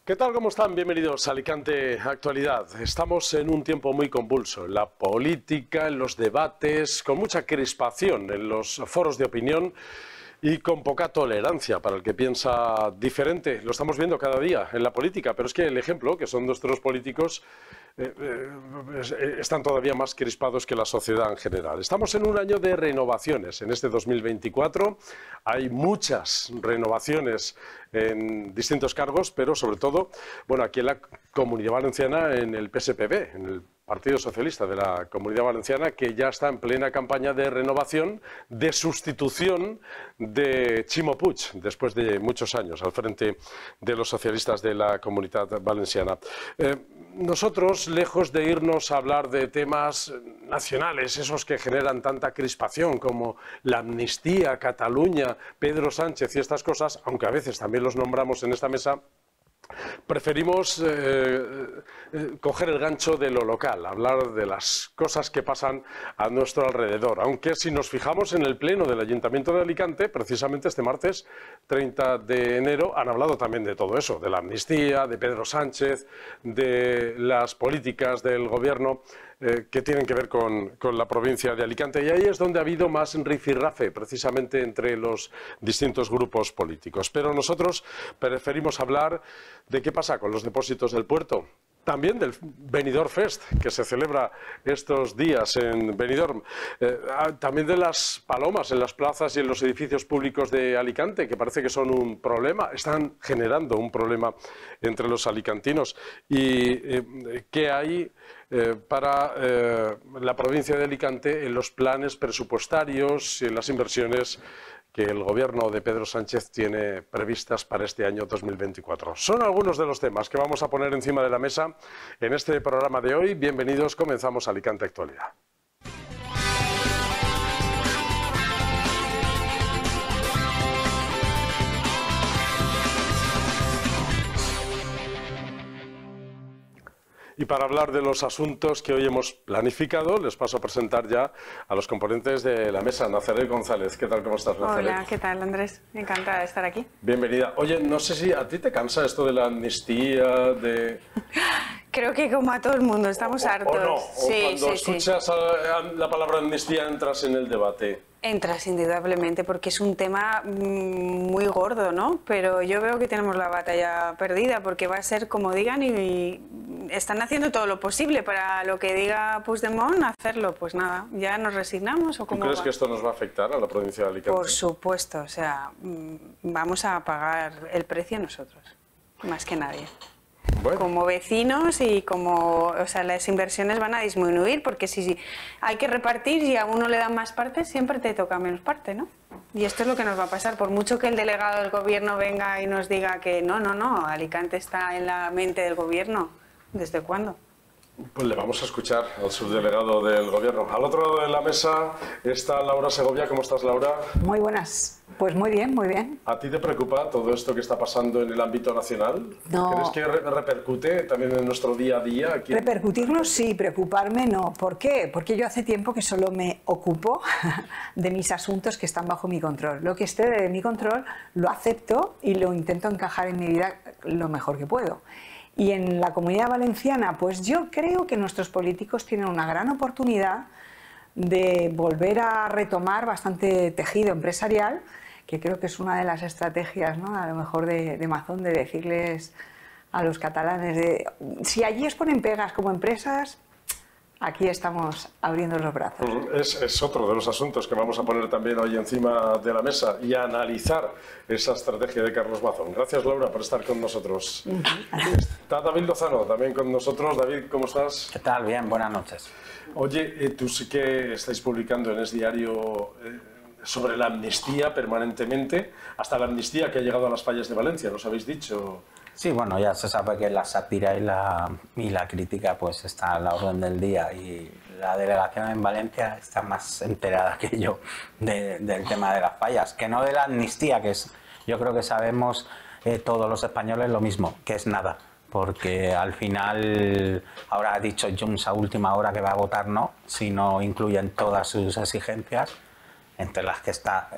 ¿Qué tal? ¿Cómo están? Bienvenidos a Alicante Actualidad. Estamos en un tiempo muy convulso en la política, en los debates, con mucha crispación en los foros de opinión y con poca tolerancia para el que piensa diferente. Lo estamos viendo cada día en la política, pero es que el ejemplo, que son nuestros políticos, están todavía más crispados que la sociedad en general. Estamos en un año de renovaciones. En este 2024 hay muchas renovaciones en distintos cargos, pero sobre todo, bueno, aquí en la Comunidad Valenciana, en el PSPB, en el Partido Socialista de la Comunidad Valenciana, que ya está en plena campaña de renovación, de sustitución de Ximo Puig, después de muchos años al frente de los socialistas de la Comunidad Valenciana. Nosotros, lejos de irnos a hablar de temas nacionales, esos que generan tanta crispación como la amnistía, Cataluña, Pedro Sánchez y estas cosas, aunque a veces también los nombramos en esta mesa, preferimos coger el gancho de lo local, hablar de las cosas que pasan a nuestro alrededor. Aunque si nos fijamos en el pleno del Ayuntamiento de Alicante, precisamente este martes 30 de enero, han hablado también de todo eso, de la amnistía, de Pedro Sánchez, de las políticas del gobierno que tienen que ver con la provincia de Alicante. Y ahí es donde ha habido más rifirrafe, precisamente entre los distintos grupos políticos. Pero nosotros preferimos hablar de qué pasa con los depósitos del puerto. También del Benidorm Fest, que se celebra estos días en Benidorm. También de las palomas en las plazas y en los edificios públicos de Alicante, que parece que son un problema, están generando un problema entre los alicantinos. Y qué hay para la provincia de Alicante en los planes presupuestarios y en las inversiones que el gobierno de Pedro Sánchez tiene previstas para este año 2024. Son algunos de los temas que vamos a poner encima de la mesa en este programa de hoy. Bienvenidos, comenzamos Alicante Actualidad. Y para hablar de los asuntos que hoy hemos planificado, les paso a presentar ya a los componentes de la mesa. Nazaret González, ¿qué tal? ¿Cómo estás, Nazaret? Hola, ¿qué tal, Andrés? Encantada de estar aquí. Bienvenida. Oye, no sé si a ti te cansa esto de la amnistía, de... Creo que como a todo el mundo, estamos hartos. ¿O no? Sí, cuando escuchas la palabra amnistía entras en el debate. Entras indudablemente porque es un tema muy gordo, ¿no? Pero yo veo que tenemos la batalla perdida porque va a ser como digan y están haciendo todo lo posible para lo que diga Puigdemont hacerlo. Pues nada, ¿ya nos resignamos o cómo? ¿Tú crees que esto nos va a afectar a la provincia de Alicante? Por supuesto, o sea, vamos a pagar el precio nosotros, más que nadie. Bueno. Como vecinos y como, o sea, las inversiones van a disminuir porque si hay que repartir y a uno le dan más parte, siempre te toca menos parte, ¿no? Y esto es lo que nos va a pasar, por mucho que el delegado del gobierno venga y nos diga que no, Alicante está en la mente del gobierno. ¿Desde cuándo? Pues le vamos a escuchar al subdelegado del gobierno. Al otro lado de la mesa está Laura Segovia. ¿Cómo estás, Laura? Muy buenas. Pues muy bien, muy bien. ¿A ti te preocupa todo esto que está pasando en el ámbito nacional? No. ¿Crees que repercute también en nuestro día a día? Aquí? Repercutirlo sí, preocuparme no. ¿Por qué? Porque yo hace tiempo que solo me ocupo de mis asuntos que están bajo mi control. Lo que esté de mi control lo acepto y lo intento encajar en mi vida lo mejor que puedo. Y en la Comunidad Valenciana, pues yo creo que nuestros políticos tienen una gran oportunidad de volver a retomar bastante tejido empresarial, que creo que es una de las estrategias, ¿no? A lo mejor de Mazón, de decirles a los catalanes, si allí os ponen pegas como empresas, aquí estamos abriendo los brazos. Es otro de los asuntos que vamos a poner también hoy encima de la mesa y a analizar esa estrategia de Carlos Mazón. Gracias, Laura, por estar con nosotros. Está David Lozano también con nosotros. David, ¿cómo estás? ¿Qué tal? Bien, buenas noches. Oye, tú sí que estáis publicando en Es Diario sobre la amnistía permanentemente, hasta la amnistía que ha llegado a las fallas de Valencia, ¿nos habéis dicho? Sí, bueno, ya se sabe que la sátira y la crítica pues está a la orden del día y la delegación en Valencia está más enterada que yo del tema de las fallas, que no de la amnistía, que es, yo creo que sabemos todos los españoles lo mismo, que es nada, porque al final ahora ha dicho Junts a última hora que va a votar no, si no incluyen todas sus exigencias. entre las que está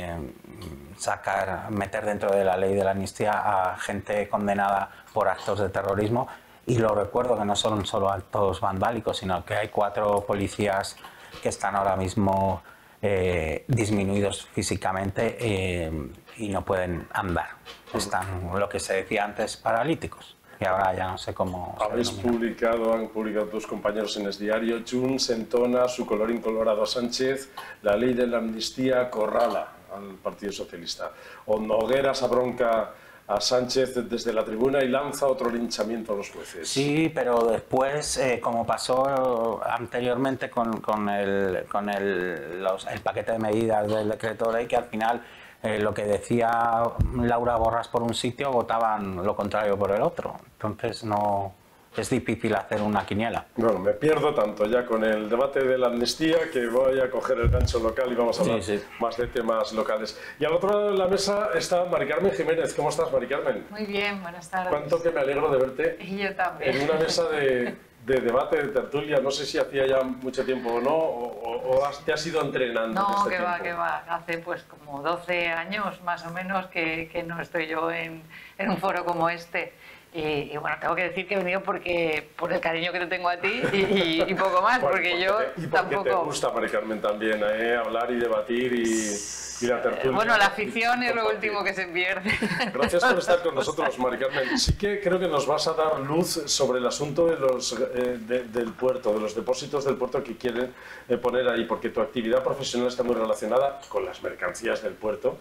meter dentro de la ley de la amnistía a gente condenada por actos de terrorismo. Y lo recuerdo que no son solo actos vandálicos, sino que hay 4 policías que están ahora mismo disminuidos físicamente y no pueden andar. Están, lo que se decía antes, paralíticos. Y ahora ya no sé cómo... Han publicado tus compañeros en el diario, Junts entona su color incolorado a Sánchez, la ley de la amnistía acorrala al Partido Socialista. O Nogueras abronca a Sánchez desde la tribuna y lanza otro linchamiento a los jueces. Sí, pero después, como pasó anteriormente con el paquete de medidas del decreto ley, que al final lo que decía Laura Borras por un sitio votaban lo contrario por el otro. Entonces no es difícil hacer una quiniela. Bueno, me pierdo tanto ya con el debate de la amnistía que voy a coger el gancho local y vamos a hablar más de temas locales. Y al otro lado de la mesa está Mari Carmen Jiménez. ¿Cómo estás, Mari Carmen? Muy bien, buenas tardes. Cuánto que me alegro de verte. Y yo también. En una mesa de debate, de tertulia. No sé si hacía ya mucho tiempo o no, o te has ido entrenando. No, en este que va. Hace pues como 12 años más o menos que no estoy yo en un foro como este. Y bueno, tengo que decir que he venido por el cariño que te tengo a ti y poco más, porque yo tampoco... te gusta, Mari Carmen, también hablar y debatir y la tertulia. Bueno, la ficción es lo último que se pierde. Gracias por estar con nosotros, Mari Carmen. Sí que creo que nos vas a dar luz sobre el asunto de los, del puerto, de los depósitos del puerto que quieren poner ahí, porque tu actividad profesional está muy relacionada con las mercancías del puerto.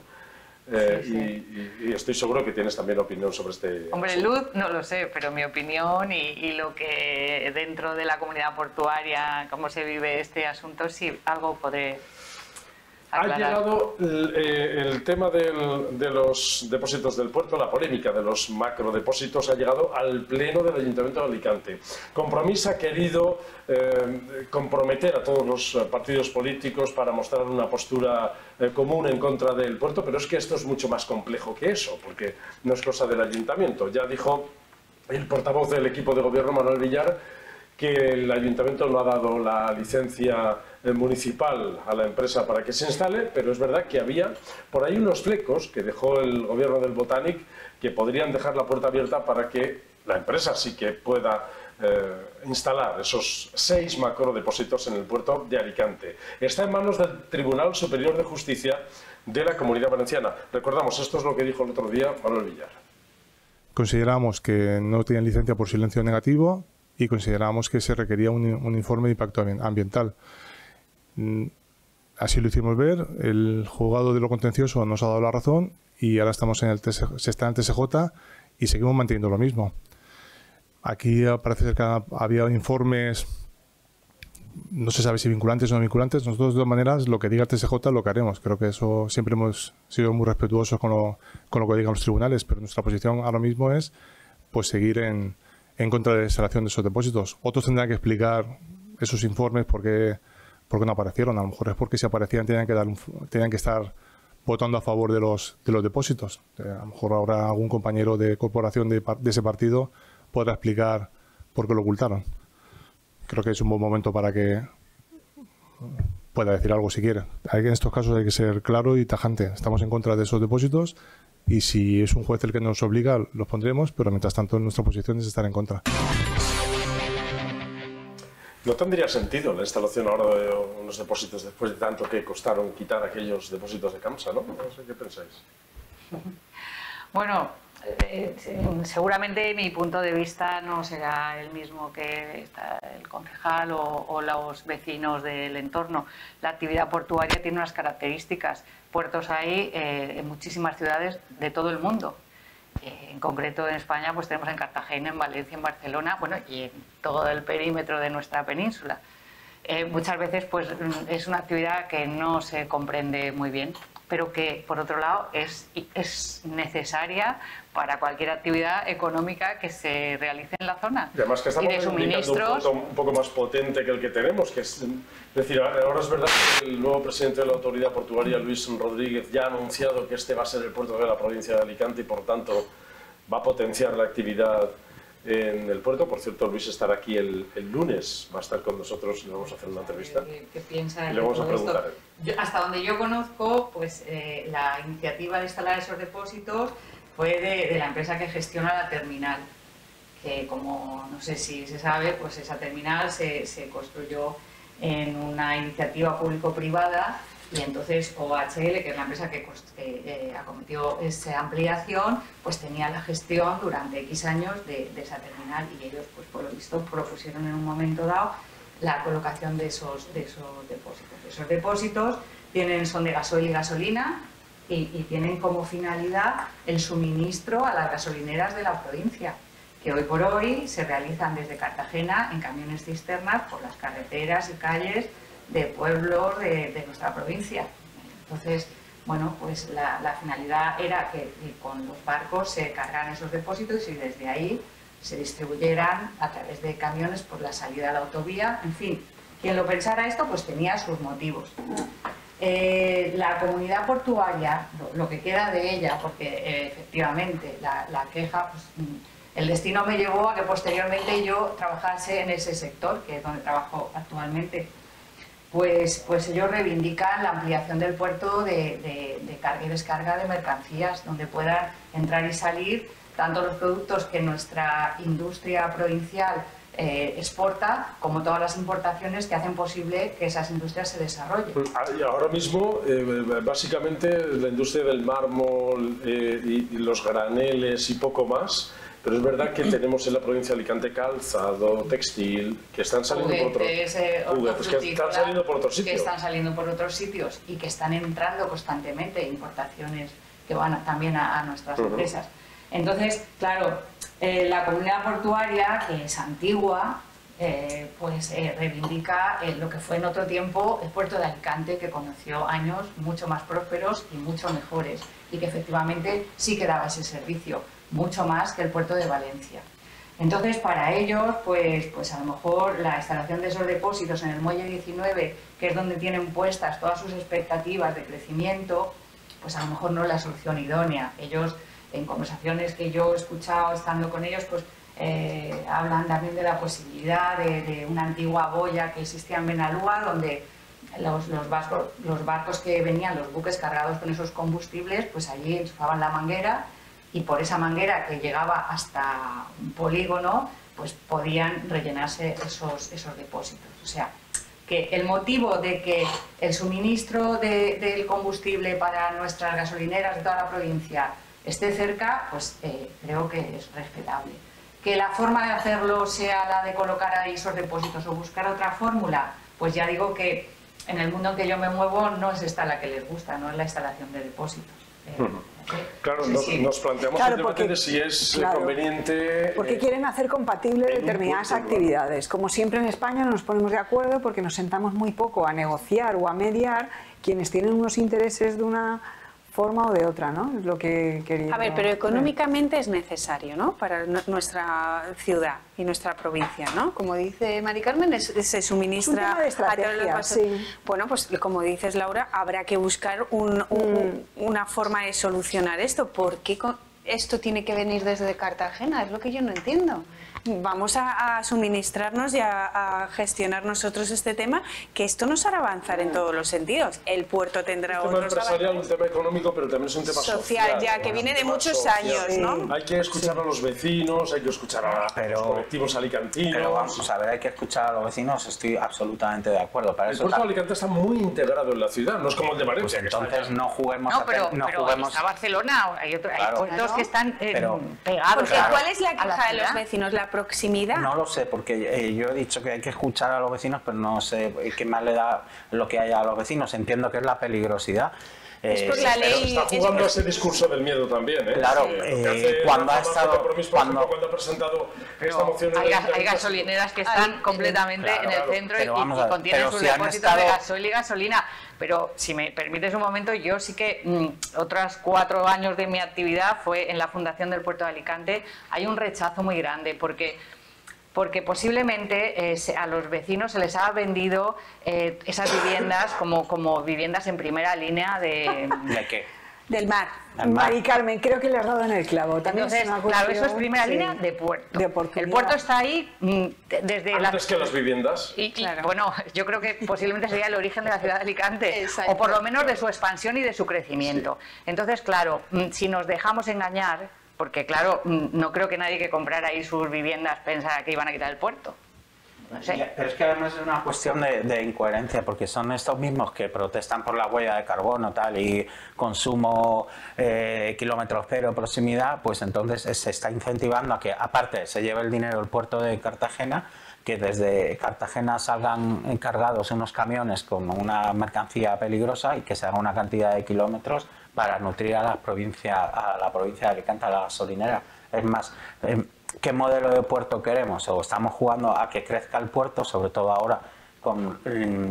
Y estoy seguro que tienes también opinión sobre este... Hombre, luz no lo sé, pero mi opinión y lo que dentro de la comunidad portuaria, cómo se vive este asunto, sí, algo podré aclarar. Ha llegado el tema de los depósitos del puerto, la polémica de los macrodepósitos ha llegado al Pleno del Ayuntamiento de Alicante. Compromís ha querido comprometer a todos los partidos políticos para mostrar una postura común en contra del puerto, pero es que esto es mucho más complejo que eso, porque no es cosa del Ayuntamiento. Ya dijo el portavoz del equipo de gobierno, Manuel Villar, que el Ayuntamiento no ha dado la licencia municipal a la empresa para que se instale, pero es verdad que había por ahí unos flecos que dejó el gobierno del Botanic que podrían dejar la puerta abierta para que la empresa sí que pueda instalar esos 6 macrodepósitos en el puerto de Alicante. Está en manos del Tribunal Superior de Justicia de la Comunidad Valenciana. Recordamos, esto es lo que dijo el otro día Manuel Villar. Consideramos que no tenían licencia por silencio negativo y consideramos que se requería un informe de impacto ambiental. Así lo hicimos ver, el juzgado de lo contencioso nos ha dado la razón y ahora estamos en se está en el TSJ y seguimos manteniendo lo mismo. Aquí parece ser que había informes, no se sabe si vinculantes o no vinculantes. Nosotros, de todas maneras, lo que diga el TSJ lo que haremos. Creo que eso siempre hemos sido muy respetuosos con lo que digan los tribunales, pero nuestra posición ahora mismo es pues seguir en contra de la instalación de esos depósitos. Otros tendrán que explicar esos informes por qué no aparecieron. A lo mejor es porque si aparecían tenían que estar votando a favor de los depósitos. A lo mejor ahora algún compañero de corporación de ese partido podrá explicar por qué lo ocultaron. Creo que es un buen momento para que pueda decir algo si quiere. En estos casos hay que ser claro y tajante. Estamos en contra de esos depósitos y si es un juez el que nos obliga, los pondremos, pero mientras tanto nuestra posición es estar en contra. ¿No tendría sentido la instalación ahora de unos depósitos después de tanto que costaron quitar aquellos depósitos de Camsa, ¿no? No sé qué pensáis. Bueno, seguramente mi punto de vista no será el mismo que el concejal o los vecinos del entorno. La actividad portuaria tiene unas características. Puertos hay en muchísimas ciudades de todo el mundo. En concreto en España pues tenemos en Cartagena, en Valencia, en Barcelona, bueno, y en todo el perímetro de nuestra península. Muchas veces pues es una actividad que no se comprende muy bien, pero que por otro lado es necesaria para cualquier actividad económica que se realice en la zona. Y además que estamos indicando un poco más potente que el que tenemos, que es decir, ahora es verdad que el nuevo presidente de la autoridad portuaria, Luis Rodríguez, ya ha anunciado que este va a ser el puerto de la provincia de Alicante y por tanto va a potenciar la actividad en el puerto. Por cierto, Luis estará aquí el lunes, va a estar con nosotros y le vamos a hacer una entrevista. ¿Qué piensa y le vamos a preguntar. Hasta donde yo conozco, pues la iniciativa de instalar esos depósitos fue de la empresa que gestiona la terminal, que como no sé si se sabe, pues esa terminal se construyó en una iniciativa público-privada, y entonces OHL, que es la empresa que acometió esa ampliación, pues tenía la gestión durante X años de esa terminal, y ellos, pues por lo visto, propusieron en un momento dado la colocación de esos depósitos. Esos depósitos son de gasoil y gasolina y tienen como finalidad el suministro a las gasolineras de la provincia, que hoy por hoy se realizan desde Cartagena en camiones cisternas por las carreteras y calles de pueblos de nuestra provincia. Entonces, bueno, pues la finalidad era que con los barcos se cargaran esos depósitos y desde ahí se distribuyeran a través de camiones por la salida a la autovía. En fin, quien lo pensara esto pues tenía sus motivos. La comunidad portuaria, lo que queda de ella, porque efectivamente la queja, pues, el destino me llevó a que posteriormente yo trabajase en ese sector, que es donde trabajo actualmente. Pues ellos reivindican la ampliación del puerto de carga y descarga de mercancías, donde puedan entrar y salir tanto los productos que nuestra industria provincial exporta, como todas las importaciones que hacen posible que esas industrias se desarrollen. Y ahora mismo, básicamente, la industria del mármol y los graneles y poco más. Pero es verdad que tenemos en la provincia de Alicante calzado, textil, que están saliendo por otros sitios. Que están saliendo por otros sitios y que están entrando constantemente importaciones que van también a nuestras empresas. Entonces, claro, la comunidad portuaria, que es antigua, reivindica lo que fue en otro tiempo el puerto de Alicante, que conoció años mucho más prósperos y mucho mejores, y que efectivamente sí que daba ese servicio, mucho más que el puerto de Valencia. Entonces, para ellos, pues a lo mejor la instalación de esos depósitos en el muelle 19, que es donde tienen puestas todas sus expectativas de crecimiento, pues a lo mejor no es la solución idónea. Ellos, en conversaciones que yo he escuchado estando con ellos, pues hablan también de la posibilidad de una antigua boya que existía en Benalúa, donde los barcos que venían, los buques cargados con esos combustibles, pues allí enchufaban la manguera, y por esa manguera que llegaba hasta un polígono, pues podían rellenarse esos depósitos. O sea, que el motivo de que el suministro del combustible para nuestras gasolineras de toda la provincia esté cerca, pues creo que es respetable. Que la forma de hacerlo sea la de colocar ahí esos depósitos o buscar otra fórmula, pues ya digo que en el mundo en que yo me muevo no es esta la que les gusta, no es la instalación de depósitos. Claro, nos planteamos el debate de si es conveniente... Porque quieren hacer compatible determinadas actividades. Como siempre en España no nos ponemos de acuerdo porque nos sentamos muy poco a negociar o a mediar quienes tienen unos intereses de una forma o de otra, ¿no? Es lo que quería... A ver, pero económicamente es necesario, ¿no? Para nuestra ciudad y nuestra provincia, ¿no? Como dice Mari Carmen, se suministra de estrategia, a sí. Bueno, pues como dices, Laura, habrá que buscar una forma de solucionar esto. ¿Por qué esto tiene que venir desde Cartagena? Es lo que yo no entiendo. Vamos a suministrarnos y a gestionar nosotros este tema, que esto nos hará avanzar en todos los sentidos. El puerto tendrá otros... Un tema empresarial, un tema económico, pero también es un tema social. Ya, que viene de muchos años, ¿no? Hay que escuchar a los vecinos, hay que escuchar a los colectivos alicantinos... Pero vamos a ver, hay que escuchar a los vecinos, estoy absolutamente de acuerdo. Para el puerto de Alicante está muy integrado en la ciudad, no es como el de Valencia. Pues entonces no juguemos... pero está Barcelona, hay puertos que están pegados. Porque ¿cuál es la queja de los vecinos? ¿La proximidad? No lo sé, porque yo he dicho que hay que escuchar a los vecinos, pero no sé qué más le da lo que haya a los vecinos. Entiendo que es la peligrosidad. Es por la ley. Está jugando ese discurso del miedo también, ¿eh? Claro, cuando ha estado... Cuando ha presentado esta moción... Hay gasolineras que están completamente en el centro y contienen sus depósitos de gasoil y gasolina. Pero si me permites un momento, yo sí que otros 4 años de mi actividad fue en la Fundación del Puerto de Alicante. Hay un rechazo muy grande porque posiblemente a los vecinos se les ha vendido esas viviendas como viviendas en primera línea de... ¿De qué? Del mar. Mari Carmen, creo que le has dado en el clavo. También Entonces, es una cuestión, claro, eso es primera línea de puerto. De oportunidad. El puerto está ahí desde antes que las viviendas. Claro. Bueno, yo creo que posiblemente sería el origen de la ciudad de Alicante, Exacto. o por lo menos de su expansión y de su crecimiento. Sí. Entonces, claro, si nos dejamos engañar, porque claro, no creo que nadie que comprara ahí sus viviendas pensara que iban a quitar el puerto. No sé. Pero es que además es una cuestión de incoherencia, porque son estos mismos que protestan por la huella de carbono tal y consumo kilómetros cero, proximidad, pues entonces se está incentivando a que aparte se lleve el dinero el puerto de Cartagena, que desde Cartagena salgan encargados unos camiones con una mercancía peligrosa y que se haga una cantidad de kilómetros para nutrir a la provincia de Alicante, a la gasolinera. Es más, ¿qué modelo de puerto queremos? O estamos jugando a que crezca el puerto, sobre todo ahora con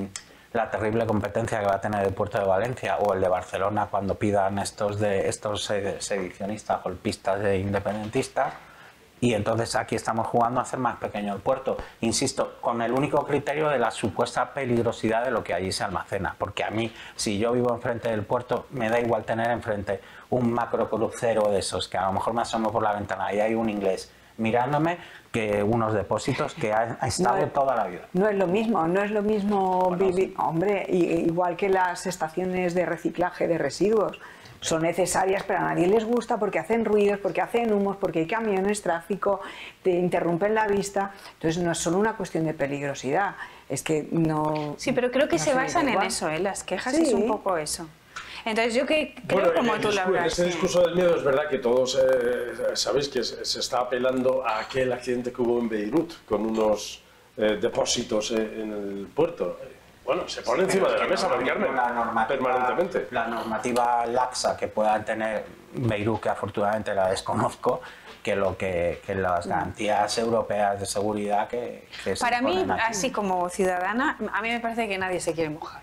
la terrible competencia que va a tener el puerto de Valencia o el de Barcelona cuando pidan estos sedicionistas, golpistas e independentistas. Y entonces aquí estamos jugando a hacer más pequeño el puerto, insisto, con el único criterio de la supuesta peligrosidad de lo que allí se almacena, porque a mí, si yo vivo enfrente del puerto, me da igual tener enfrente un macro crucero de esos, que a lo mejor me asomo por la ventana y hay un inglés mirándome, que unos depósitos que ha estado toda la vida. No es lo mismo, no es lo mismo Bueno, vivir, sí. hombre, igual que las estaciones de reciclaje de residuos. Son necesarias, pero a nadie les gusta porque hacen ruidos, porque hacen humos, porque hay camiones, tráfico, te interrumpen la vista. Entonces no es solo una cuestión de peligrosidad, es que no... Sí, pero creo que no se sé, basan en igual. eso, ¿las quejas Sí. es un poco eso. Entonces yo que creo como tú, Laura. En ese discurso del miedo es verdad que todos sabéis que se está apelando a aquel accidente que hubo en Beirut con unos depósitos en el puerto. Bueno, se pone encima de la mesa, Mari Carmen, permanentemente. La normativa laxa que pueda tener Beirut, que afortunadamente la desconozco, que las garantías europeas de seguridad que se Para mí, ponen aquí. así como ciudadana, a mí me parece que nadie se quiere mojar.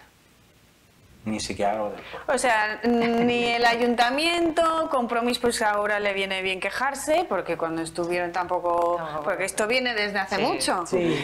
Ni siquiera lo del puerto. O sea, ni el ayuntamiento, Compromís, pues ahora le viene bien quejarse, porque cuando estuvieron tampoco... Porque esto viene desde hace mucho. Sí.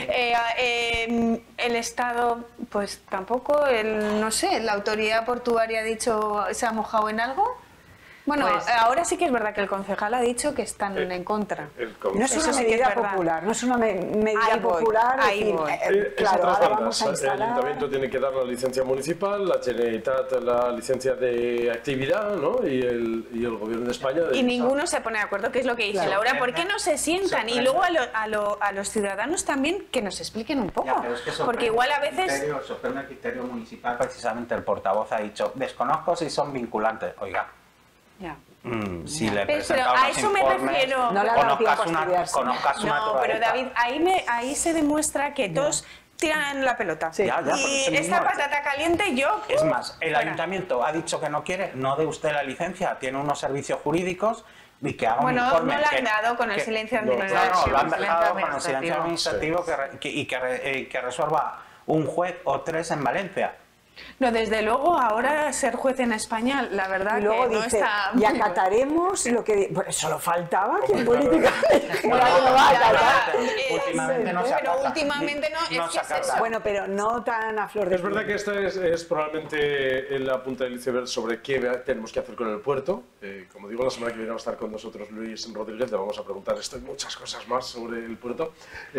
El Estado, pues tampoco, no sé, la autoridad portuaria ha dicho, ¿se ha mojado en algo? Bueno, Pues- ahora sí que es verdad que el concejal ha dicho que están en contra. No es Eso una sí que es medida verdad. popular, no es una medida Ahí voy, popular. ahí decir, voy. Es claro, a otras ahora bandas. vamos a El instalar... ayuntamiento tiene que dar la licencia municipal, la Generalitat la licencia de actividad, ¿no? y el gobierno de España... Y ninguno se pone de acuerdo, que es lo que dice Claro. Laura. ¿Por qué no se sientan? Y luego a los ciudadanos también que nos expliquen un poco. Ya, pero es que Porque igual a veces... sorprende el criterio municipal, precisamente el portavoz ha dicho, desconozco si son vinculantes. Oiga, Ya. si le Pero presenta a unos eso me informes, refiero. No le ha dado tiempo a estudiarse. conozcas su No, pero naturaleza. David, ahí se demuestra que todos tiran la pelota. Sí. Ya, por Y eso esta mismo. patata caliente yo... Es más, el fuera. ayuntamiento ha dicho que no quiere, no dé usted la licencia, tiene unos servicios jurídicos y que haga Bueno, un informe. no la han que- dado con el que- silencio No, administrativo. lo han Silencio dejado con el silencio administrativo. administrativo que resuelva un juez o tres en Valencia. No, desde luego, ahora ser juez en España, la verdad Y luego que no dice, está... y acataremos lo que... Pues solo faltaba que en Hombre, política Bueno, dijera que no va a ya, acatar. Últimamente no se Pero acata. últimamente no, es que se es acata. eso. Bueno, pero no tan a flor de Es verdad piel. que esta es probablemente la punta del iceberg sobre qué tenemos que hacer con el puerto. Como digo, la semana que viene va a estar con nosotros Luis Rodríguez, le vamos a preguntar esto y muchas cosas más sobre el puerto.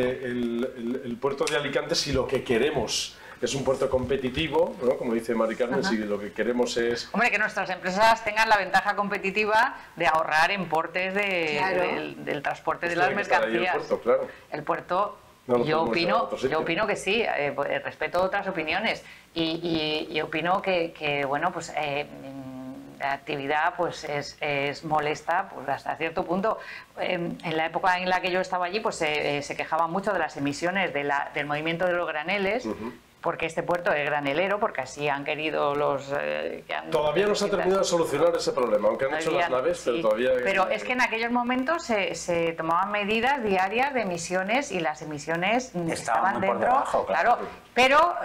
El puerto de Alicante, si lo que queremos es un puerto competitivo, ¿no? Como dice Mari Carmen, si lo que queremos es... Hombre, que nuestras empresas tengan la ventaja competitiva de ahorrar en portes Claro. del transporte de Pues las tiene que estar ahí el mercancías. puerto, claro. El puerto, No lo yo podemos llevar a otro opino, sitio. yo opino que sí, respeto otras opiniones y opino que bueno, pues la actividad pues es molesta pues hasta cierto punto. En la época en la que yo estaba allí pues se quejaban mucho de las emisiones del movimiento de los graneles. Porque este puerto es granelero, porque así han querido los... que han Todavía no se ha terminado de solucionar ese problema, aunque han hecho las naves, pero sí. todavía... Pero es que en aquellos momentos se tomaban medidas diarias de emisiones y las emisiones estaban muy por dentro, debajo, claro. pero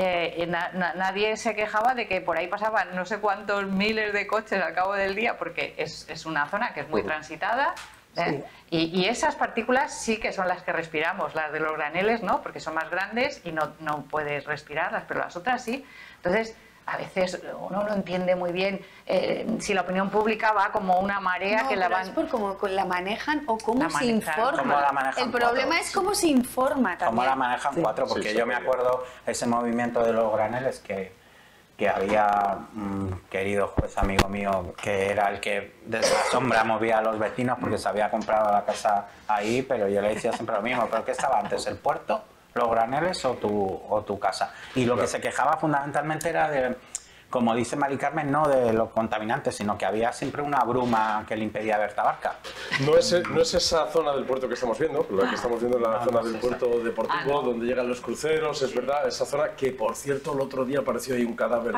nadie se quejaba de que por ahí pasaban no sé cuántos miles de coches al cabo del día, porque es una zona que es muy transitada. Y esas partículas sí que son las que respiramos, las de los graneles no, porque son más grandes y no puedes respirarlas, pero las otras sí. Entonces, a veces uno no entiende muy bien si la opinión pública va como una marea que la van... es por cómo la manejan o cómo se informa. ¿Cómo la manejan? El problema es cómo se informa también. Cómo la manejan cuatro, porque yo me acuerdo ese movimiento de los graneles que había un querido juez amigo mío que era el que desde la sombra movía a los vecinos porque se había comprado la casa ahí, pero yo le decía siempre lo mismo, ¿pero qué estaba antes, el puerto, los graneles o tu casa? Y lo que se quejaba fundamentalmente era de, como dice Mari Carmen, no de los contaminantes, sino que había siempre una bruma que le impedía ver Tabarca. No es esa zona del puerto que estamos viendo, la que estamos viendo la zona del puerto deportivo, donde llegan los cruceros, es verdad, esa zona que, por cierto, el otro día apareció ahí un cadáver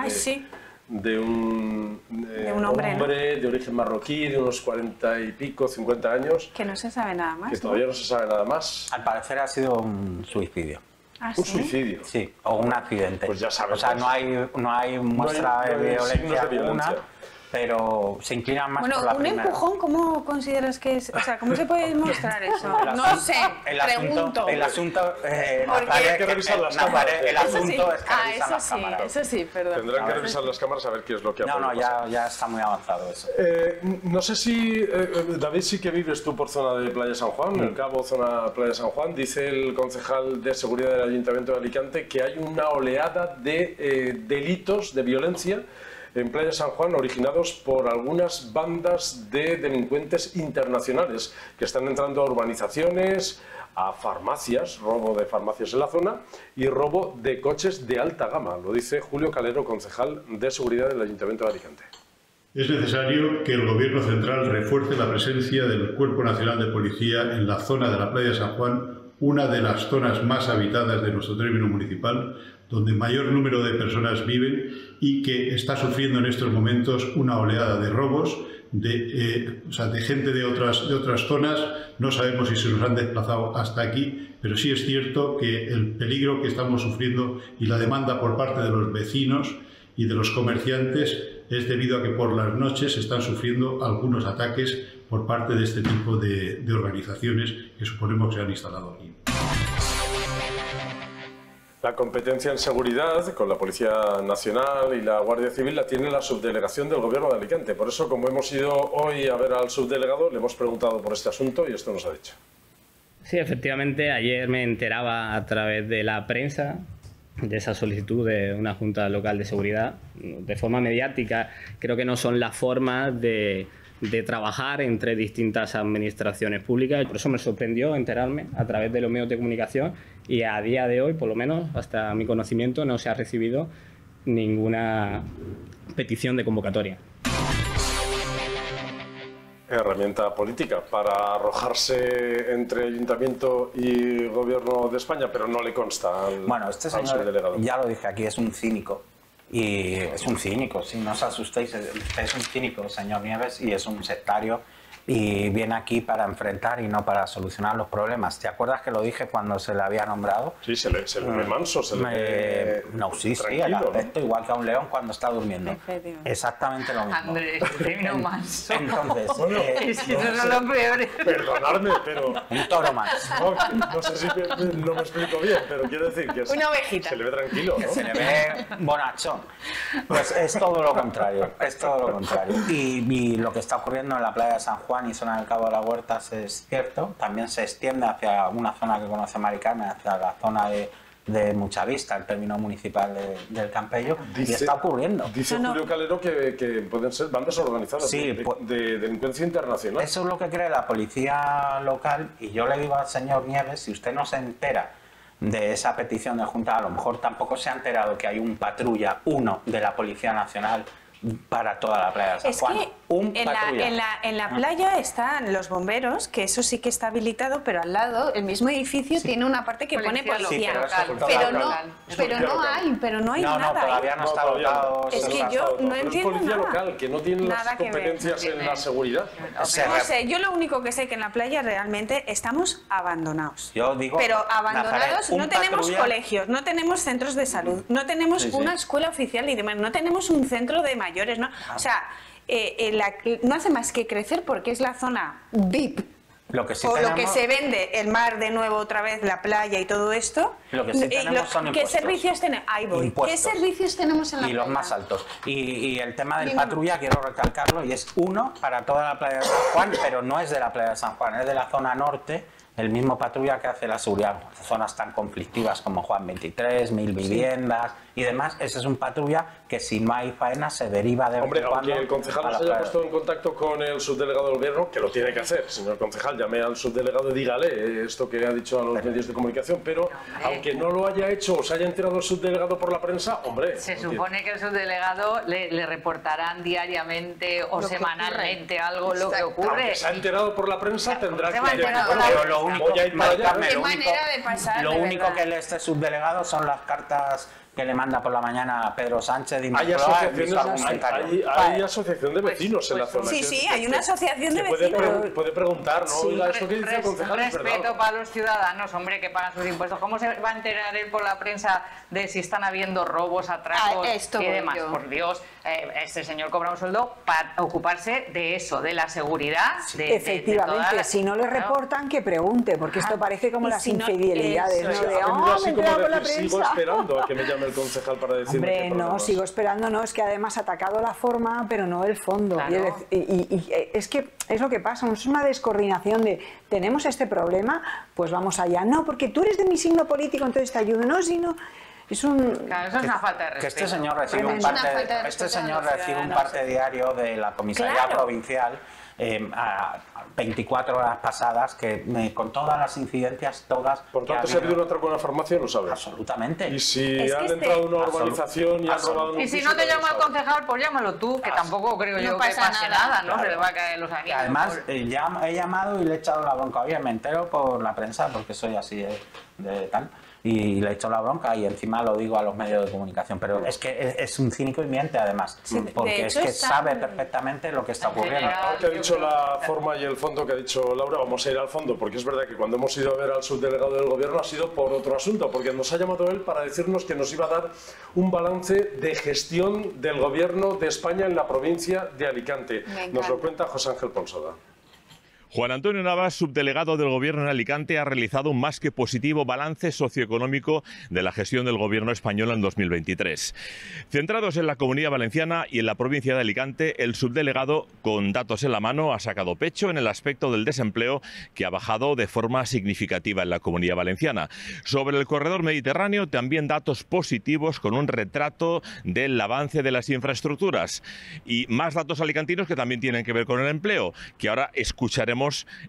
de un hombre de origen marroquí, de unos 40 y pico, 50 años. Que no se sabe nada más. Que todavía no se sabe nada más. Al parecer ha sido un suicidio. ¿Ah, ¿Un sí? suicidio? Sí, o un accidente. Pues ya sabes. O sea, no hay muestra de violencia alguna, pero se inclinan más por la primera. Un empujón, ¿cómo consideras que es? O sea, ¿cómo se puede demostrar eso? No sé, pregunto. El asunto es que revisar las cámaras. El asunto es que revisan las sí, cámaras. Eso sí, perdón. Tendrán que revisar las cámaras a ver qué es lo que ha pasado. No, ya está muy avanzado eso. No sé si, David, sí que vives tú por zona de Playa San Juan, el Cabo, zona Playa San Juan. Dice el concejal de Seguridad del Ayuntamiento de Alicante que hay una oleada de delitos de violencia en Playa San Juan originados por algunas bandas de delincuentes internacionales que están entrando a urbanizaciones, a farmacias, robo de farmacias en la zona y robo de coches de alta gama. Lo dice Julio Calero, concejal de Seguridad del Ayuntamiento de Alicante. Es necesario que el Gobierno central refuerce la presencia del Cuerpo Nacional de Policía en la zona de la Playa San Juan, una de las zonas más habitadas de nuestro término municipal, donde mayor número de personas viven y que está sufriendo en estos momentos una oleada de robos, de gente de otras zonas. No sabemos si se nos han desplazado hasta aquí, pero sí es cierto que el peligro que estamos sufriendo y la demanda por parte de los vecinos y de los comerciantes es debido a que por las noches se están sufriendo algunos ataques por parte de este tipo de organizaciones que suponemos que se han instalado aquí. La competencia en seguridad con la Policía Nacional y la Guardia Civil la tiene la subdelegación del Gobierno de Alicante. Por eso, como hemos ido hoy a ver al subdelegado, le hemos preguntado por este asunto y esto nos ha dicho. Sí, efectivamente, ayer me enteraba a través de la prensa de esa solicitud de una Junta Local de Seguridad. De forma mediática, creo que no son las formas de trabajar entre distintas administraciones públicas. Por eso me sorprendió enterarme a través de los medios de comunicación y a día de hoy, por lo menos hasta mi conocimiento, no se ha recibido ninguna petición de convocatoria. Herramienta política para arrojarse entre Ayuntamiento y Gobierno de España, pero no le consta al, bueno, este señor, delegado. Ya lo dije aquí, es un cínico. Y es un cínico, si no os asustéis, es un cínico, señor Nieves, y es un sectario y viene aquí para enfrentar y no para solucionar los problemas. ¿Te acuerdas que lo dije cuando se le había nombrado? Sí, se le ve manso, se le ve no, sí, el aspecto, ¿no? Igual que a un león cuando está durmiendo. Exactamente lo mismo. Andrés, término manso. Entonces, bueno, es que no son los peores. Perdonadme, pero... Un toro más. No sé si no me explico bien, pero quiero decir que una ovejita. Se le ve tranquilo, ¿no? Se le ve bonachón. Pues es todo lo contrario, es todo lo contrario. Y lo que está ocurriendo en la playa de San Juan y zona del Cabo de las Huertas es cierto. También se extiende hacia una zona que conoce Mari Carmen, hacia la zona de Muchavista, el término municipal del Campello, y está ocurriendo. Dice Julio Calero que pueden ser bandas organizadas de delincuencia internacional. Eso es lo que cree la policía local, y yo le digo al señor Nieves, si usted no se entera de esa petición de Junta, a lo mejor tampoco se ha enterado que hay un patrulla, uno de la Policía Nacional para toda la playa de San Juan. Es que en la playa están los bomberos, que eso sí que está habilitado, pero al lado, el mismo edificio tiene una parte que pone policía local. Pero no hay nada. No, todavía no está dotado. Es que yo no entiendo policía local, que no tiene las competencias en la seguridad. No sé, yo lo único que sé que en la playa realmente estamos abandonados. Yo digo, pero abandonados, no tenemos colegios, no tenemos centros de salud, no tenemos una escuela oficial y demás, no tenemos un centro de mayores, ¿no? O sea, no hace más que crecer porque es la zona VIP lo que se vende, el mar de nuevo otra vez, la playa y todo esto. Lo que sí tenemos son impuestos. ¿Qué servicios tenemos? Ahí voy. ¿Qué servicios tenemos en la playa? Y los más altos. Y el tema del patrulla, quiero recalcarlo, y es uno para toda la playa de San Juan, pero no es de la playa de San Juan, es de la zona norte. El mismo patrulla que hace la seguridad en zonas tan conflictivas como Juan 23, 1000 viviendas y demás. Ese es un patrulla que si no hay faena se deriva de... Hombre, aunque el concejal se haya puesto en contacto con el subdelegado del gobierno, que lo tiene que hacer, señor concejal, llame al subdelegado y dígale esto que ha dicho a los medios de comunicación, pero aunque no lo haya hecho o se haya enterado el subdelegado por la prensa, hombre... Se supone que el subdelegado le reportarán diariamente o semanalmente algo lo que ocurre. Aunque se ha enterado por la prensa, tendrá que... Lo único que lee este subdelegado son las cartas que le manda por la mañana a Pedro Sánchez y hay asociación de vecinos en la zona. Sí, hay una asociación de vecinos. Puede preguntar, ¿no? Oiga, esto que dice el concejal, respeto para los ciudadanos, hombre, que pagan sus impuestos. ¿Cómo se va a enterar él por la prensa de si están habiendo robos, atracos y demás? Por Dios, este señor cobra un sueldo para ocuparse de eso, de la seguridad. Efectivamente, si no le reportan, que pregunte, porque esto parece como las infidelidades. Sigo esperando a que me llame el concejal para decirme. Hombre, no, sigo esperando, no, es que además ha atacado la forma, pero no el fondo. Claro. Y es que es lo que pasa, es una descoordinación de, tenemos este problema, pues vamos allá. No, porque tú eres de mi signo político, entonces te ayudo. No, si no... Es claro, eso es una falta de respeto. Que este señor recibe un parte diario de la comisaría provincial a 24 horas pasadas, que con todas las incidencias, todas... Por tanto, si ha habido una otra buena farmacia, lo sabes. Absolutamente. Y si han entrado en una urbanización y han robado un piso... Y si no te llama el concejal, pues llámalo tú, que tampoco creo yo que pase nada, ¿no? Se le va a caer los amigos. Además, he llamado y le he echado la bronca. Oye, me entero por la prensa, porque soy así de tal... Y le he hecho la bronca y encima lo digo a los medios de comunicación, pero es que es un cínico y miente además, porque es que sabe perfectamente lo que está ocurriendo. Ahora que ha dicho la forma y el fondo que ha dicho Laura, vamos a ir al fondo, porque es verdad que cuando hemos ido a ver al subdelegado del gobierno ha sido por otro asunto, porque nos ha llamado él para decirnos que nos iba a dar un balance de gestión del gobierno de España en la provincia de Alicante. Nos lo cuenta José Ángel Ponsada. Juan Antonio Navas, subdelegado del Gobierno en Alicante, ha realizado un más que positivo balance socioeconómico de la gestión del Gobierno español en 2023. Centrados en la Comunidad Valenciana y en la provincia de Alicante, el subdelegado, con datos en la mano, ha sacado pecho en el aspecto del desempleo, que ha bajado de forma significativa en la Comunidad Valenciana. Sobre el corredor mediterráneo, también datos positivos con un retrato del avance de las infraestructuras. Y más datos alicantinos que también tienen que ver con el empleo, que ahora escucharemos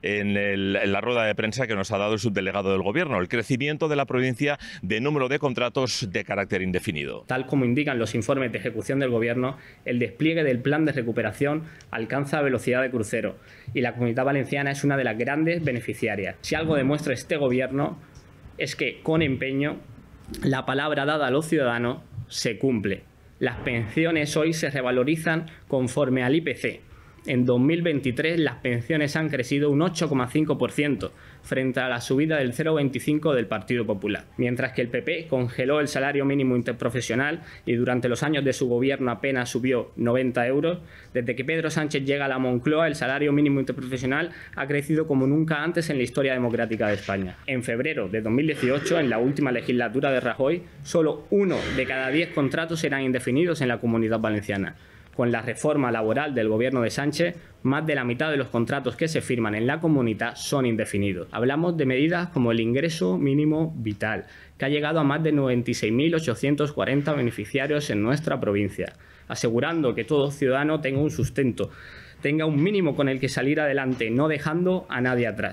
en la rueda de prensa que nos ha dado el subdelegado del Gobierno, el crecimiento de la provincia de número de contratos de carácter indefinido. Tal como indican los informes de ejecución del Gobierno, el despliegue del plan de recuperación alcanza velocidad de crucero y la Comunidad Valenciana es una de las grandes beneficiarias. Si algo demuestra este Gobierno es que, con empeño, la palabra dada a los ciudadanos se cumple. Las pensiones hoy se revalorizan conforme al IPC. En 2023 las pensiones han crecido un 8,5% frente a la subida del 0,25% del Partido Popular, mientras que el PP congeló el salario mínimo interprofesional y durante los años de su gobierno apenas subió 90 euros. Desde que Pedro Sánchez llega a la Moncloa, el salario mínimo interprofesional ha crecido como nunca antes en la historia democrática de España. En febrero de 2018, en la última legislatura de Rajoy, solo 1 de cada 10 contratos eran indefinidos en la Comunidad Valenciana. Con la reforma laboral del gobierno de Sánchez, más de la mitad de los contratos que se firman en la comunidad son indefinidos. Hablamos de medidas como el ingreso mínimo vital, que ha llegado a más de 96.840 beneficiarios en nuestra provincia, asegurando que todo ciudadano tenga un sustento, tenga un mínimo con el que salir adelante, no dejando a nadie atrás.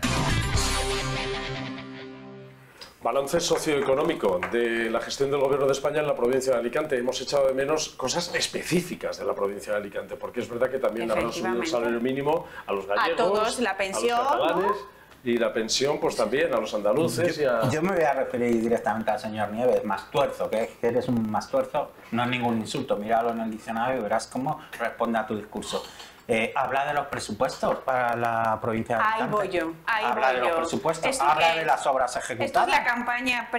Balance socioeconómico de la gestión del Gobierno de España en la provincia de Alicante. Hemos echado de menos cosas específicas de la provincia de Alicante, porque es verdad que también habrán subido el salario mínimo a los gallegos, a todos, la pensión, a los catalanes, ¿no? Y la pensión pues también a los andaluces. Yo me voy a referir directamente al señor Nieves, mastuerzo, que eres un mastuerzo, no es ningún insulto, míralo en el diccionario y verás cómo responde a tu discurso. Habla de los presupuestos para la provincia de Alicante. Ahí voy yo. Habla de los presupuestos, habla de las obras ejecutadas. ¿Esto es la campaña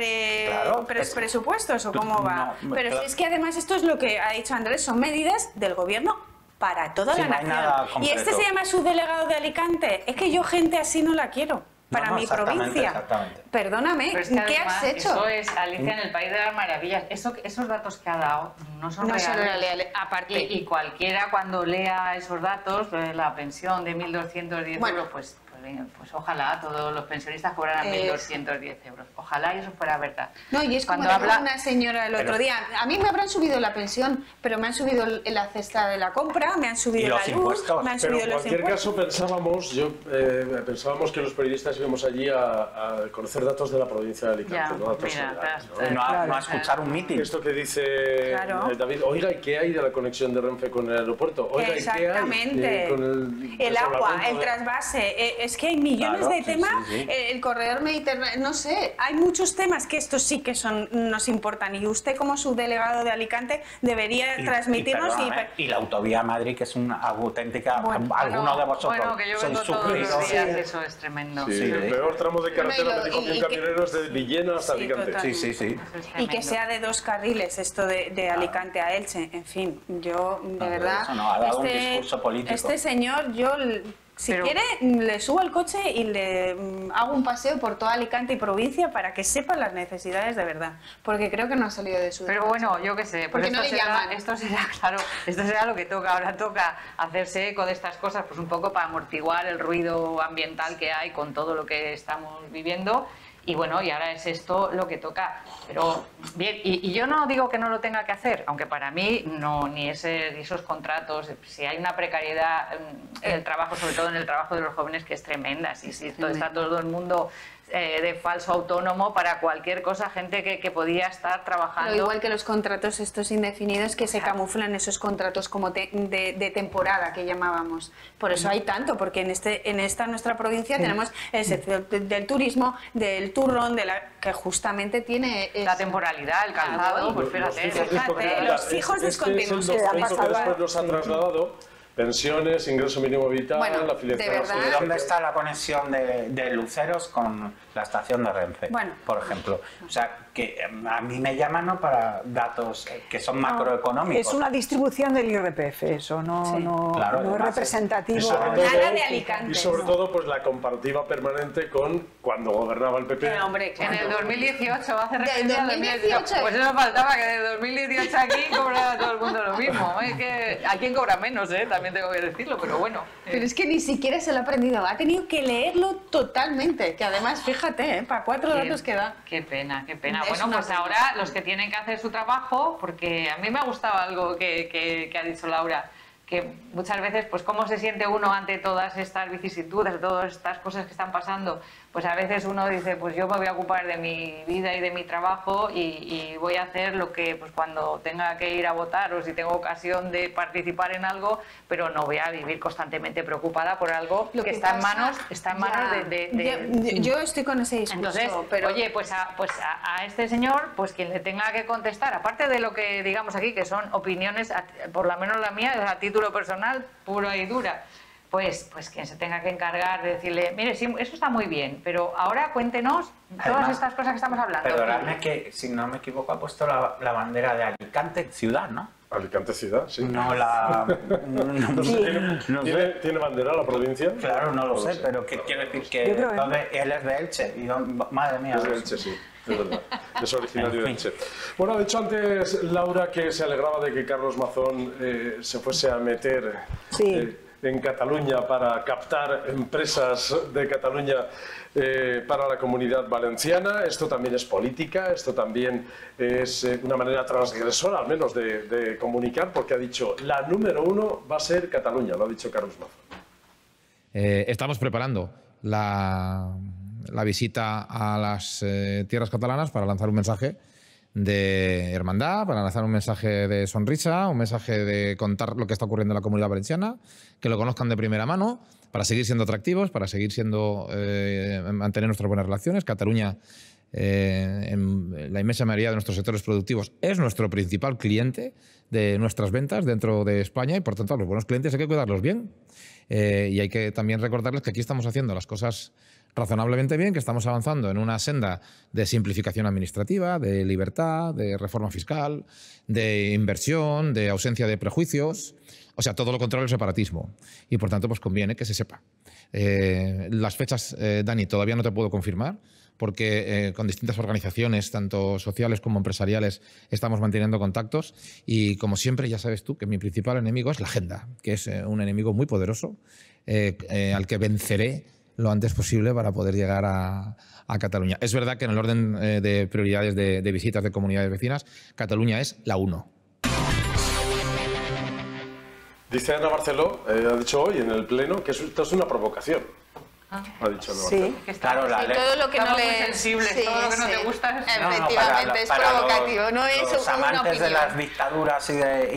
presupuestos o cómo va? No, pero es que además esto es lo que ha dicho Andrés, son medidas del gobierno para toda la nación. Y este se llama subdelegado de Alicante. Es que yo gente así no la quiero. Para mi provincia. Exactamente. Perdóname, pero es que ¿qué además, has hecho? Eso es Alicia en el País de las Maravillas. Esos datos que ha dado no son reales. Aparte. Y cualquiera cuando lea esos datos, la pensión de 1.210 euros, pues ojalá todos los pensionistas cobraran 1.210 euros. Ojalá y eso fuera verdad. No, y es como habla una señora el otro día. A mí me habrán subido la pensión, pero me han subido la cesta de la compra, me han subido la luz, me han subido los impuestos. En cualquier caso pensábamos que los periodistas íbamos allí a conocer datos de la provincia de Alicante, no datos generales, no a escuchar un mitin. Esto que dice David, oiga, ¿y qué hay de la conexión de Renfe con el aeropuerto? Oiga, ¿y qué hay con el agua, el trasvase? Es que hay millones de temas, el corredor mediterráneo, no sé, hay muchos temas que estos sí que nos importan, y usted como subdelegado de Alicante debería transmitirnos. Y la autovía a Madrid, que es una auténtica, algunos de vosotros que yo vengo todos los días, eso es tremendo. Sí, el peor tramo de carretera que dijo que un camionero es de Villena hasta Alicante. Sí. Y que sea de 2 carriles esto de Alicante a Elche, en fin, yo de verdad, ha dado un discurso político. Este señor, si quiere, le subo al coche y le hago un paseo por toda Alicante y provincia para que sepa las necesidades de verdad. Porque creo que no ha salido de su Pero bueno, yo qué sé. Porque no le llaman. Esto será lo que toca. Ahora toca hacerse eco de estas cosas, pues un poco para amortiguar el ruido ambiental que hay con todo lo que estamos viviendo. Y bueno, y ahora es esto lo que toca. Pero bien, y yo no digo que no lo tenga que hacer, aunque para mí ni esos contratos, si hay una precariedad en el trabajo, sobre todo en el trabajo de los jóvenes, que es tremenda. Si está todo el mundo de falso autónomo para cualquier cosa, gente que podía estar trabajando. Pero igual que los contratos estos indefinidos que se camuflan esos contratos como de temporada que llamábamos. Por eso hay tanto, porque en esta nuestra provincia tenemos el sector del turismo, del turrón, que justamente tiene la temporalidad, el calzado, pues fíjate, los fijos discontinuos que después nos han trasladado. Pensiones, ingreso mínimo vital, la afiliación a la seguridad. ¿Dónde está la conexión de Luceros con la estación de Renfe, por ejemplo? O sea, que a mí me llaman para datos que son macroeconómicos. Es una distribución del IRPF, eso no es representativo. Nada de Alicante. Y sobre todo, pues la comparativa permanente con cuando gobernaba el PP. En el 2018, hace referencia al 2018. Pues eso faltaba, que de 2018 aquí cobraba todo el mundo lo mismo. Que hay quien cobra menos, también tengo que decirlo, pero bueno. Pero es que ni siquiera se lo ha aprendido, ha tenido que leerlo totalmente, que además, fíjate, para 4 datos que da. Qué pena, qué pena. Bueno, pues ahora los que tienen que hacer su trabajo, porque a mí me ha gustado algo que ha dicho Laura, que muchas veces, pues cómo se siente uno ante todas estas vicisitudes, todas estas cosas que están pasando, pues a veces uno dice, pues yo me voy a ocupar de mi vida y de mi trabajo y voy a hacer lo que, pues cuando tenga que ir a votar o si tengo ocasión de participar en algo, pero no voy a vivir constantemente preocupada por algo que está en manos, Yo estoy con ese discurso. Entonces, pero oye, pues a este señor, pues quien le tenga que contestar, aparte de lo que digamos aquí, que son opiniones, por lo menos la mía, es a título personal, pura y dura, pues quien se tenga que encargar de decirle, mire, sí, eso está muy bien, pero ahora cuéntenos todas estas cosas que estamos hablando. Perdonadme que, si no me equivoco, ha puesto la bandera de Alicante ciudad, ¿no? Alicante ciudad, sí. No la... ¿Tiene bandera la provincia? Claro, no lo sé, pero quiero decir que entonces él es de Elche. Y yo, madre mía. Es de Elche, sí. Es verdad, es originario de Elche. Bueno, ha dicho antes Laura que se alegraba de que Carlos Mazón se fuese a meter en Cataluña para captar empresas de Cataluña para la comunidad valenciana. Esto también es política, esto también es una manera transgresora, al menos, de comunicar, porque ha dicho la número 1 va a ser Cataluña, lo ha dicho Carlos Mazón. Estamos preparando la visita a las tierras catalanas para lanzar un mensaje de hermandad, para lanzar un mensaje de sonrisa, un mensaje de contar lo que está ocurriendo en la Comunidad Valenciana, que lo conozcan de primera mano, para seguir siendo atractivos, para seguir siendo mantener nuestras buenas relaciones. Cataluña, en la inmensa mayoría de nuestros sectores productivos, es nuestro principal cliente de nuestras ventas dentro de España y, por tanto, a los buenos clientes hay que cuidarlos bien. Y hay que también recordarles que aquí estamos haciendo las cosas razonablemente bien, que estamos avanzando en una senda de simplificación administrativa, de libertad, de reforma fiscal, de inversión, de ausencia de prejuicios, o sea, todo lo contrario al separatismo. Y por tanto, pues conviene que se sepa. Las fechas, Dani, todavía no te puedo confirmar, porque con distintas organizaciones, tanto sociales como empresariales, estamos manteniendo contactos y, como siempre, ya sabes tú que mi principal enemigo es la agenda, que es un enemigo muy poderoso al que venceré lo antes posible para poder llegar a Cataluña. Es verdad que en el orden de prioridades de visitas de comunidades vecinas, Cataluña es la 1. Dice Ana Barceló, ha dicho hoy en el Pleno, que esto es una provocación. Ha dicho Ana Barceló. Claro, todo lo que no le sensibles, sí, todo lo que no te gusta. Efectivamente, es provocativo. No es los una amantes opinión de las dictaduras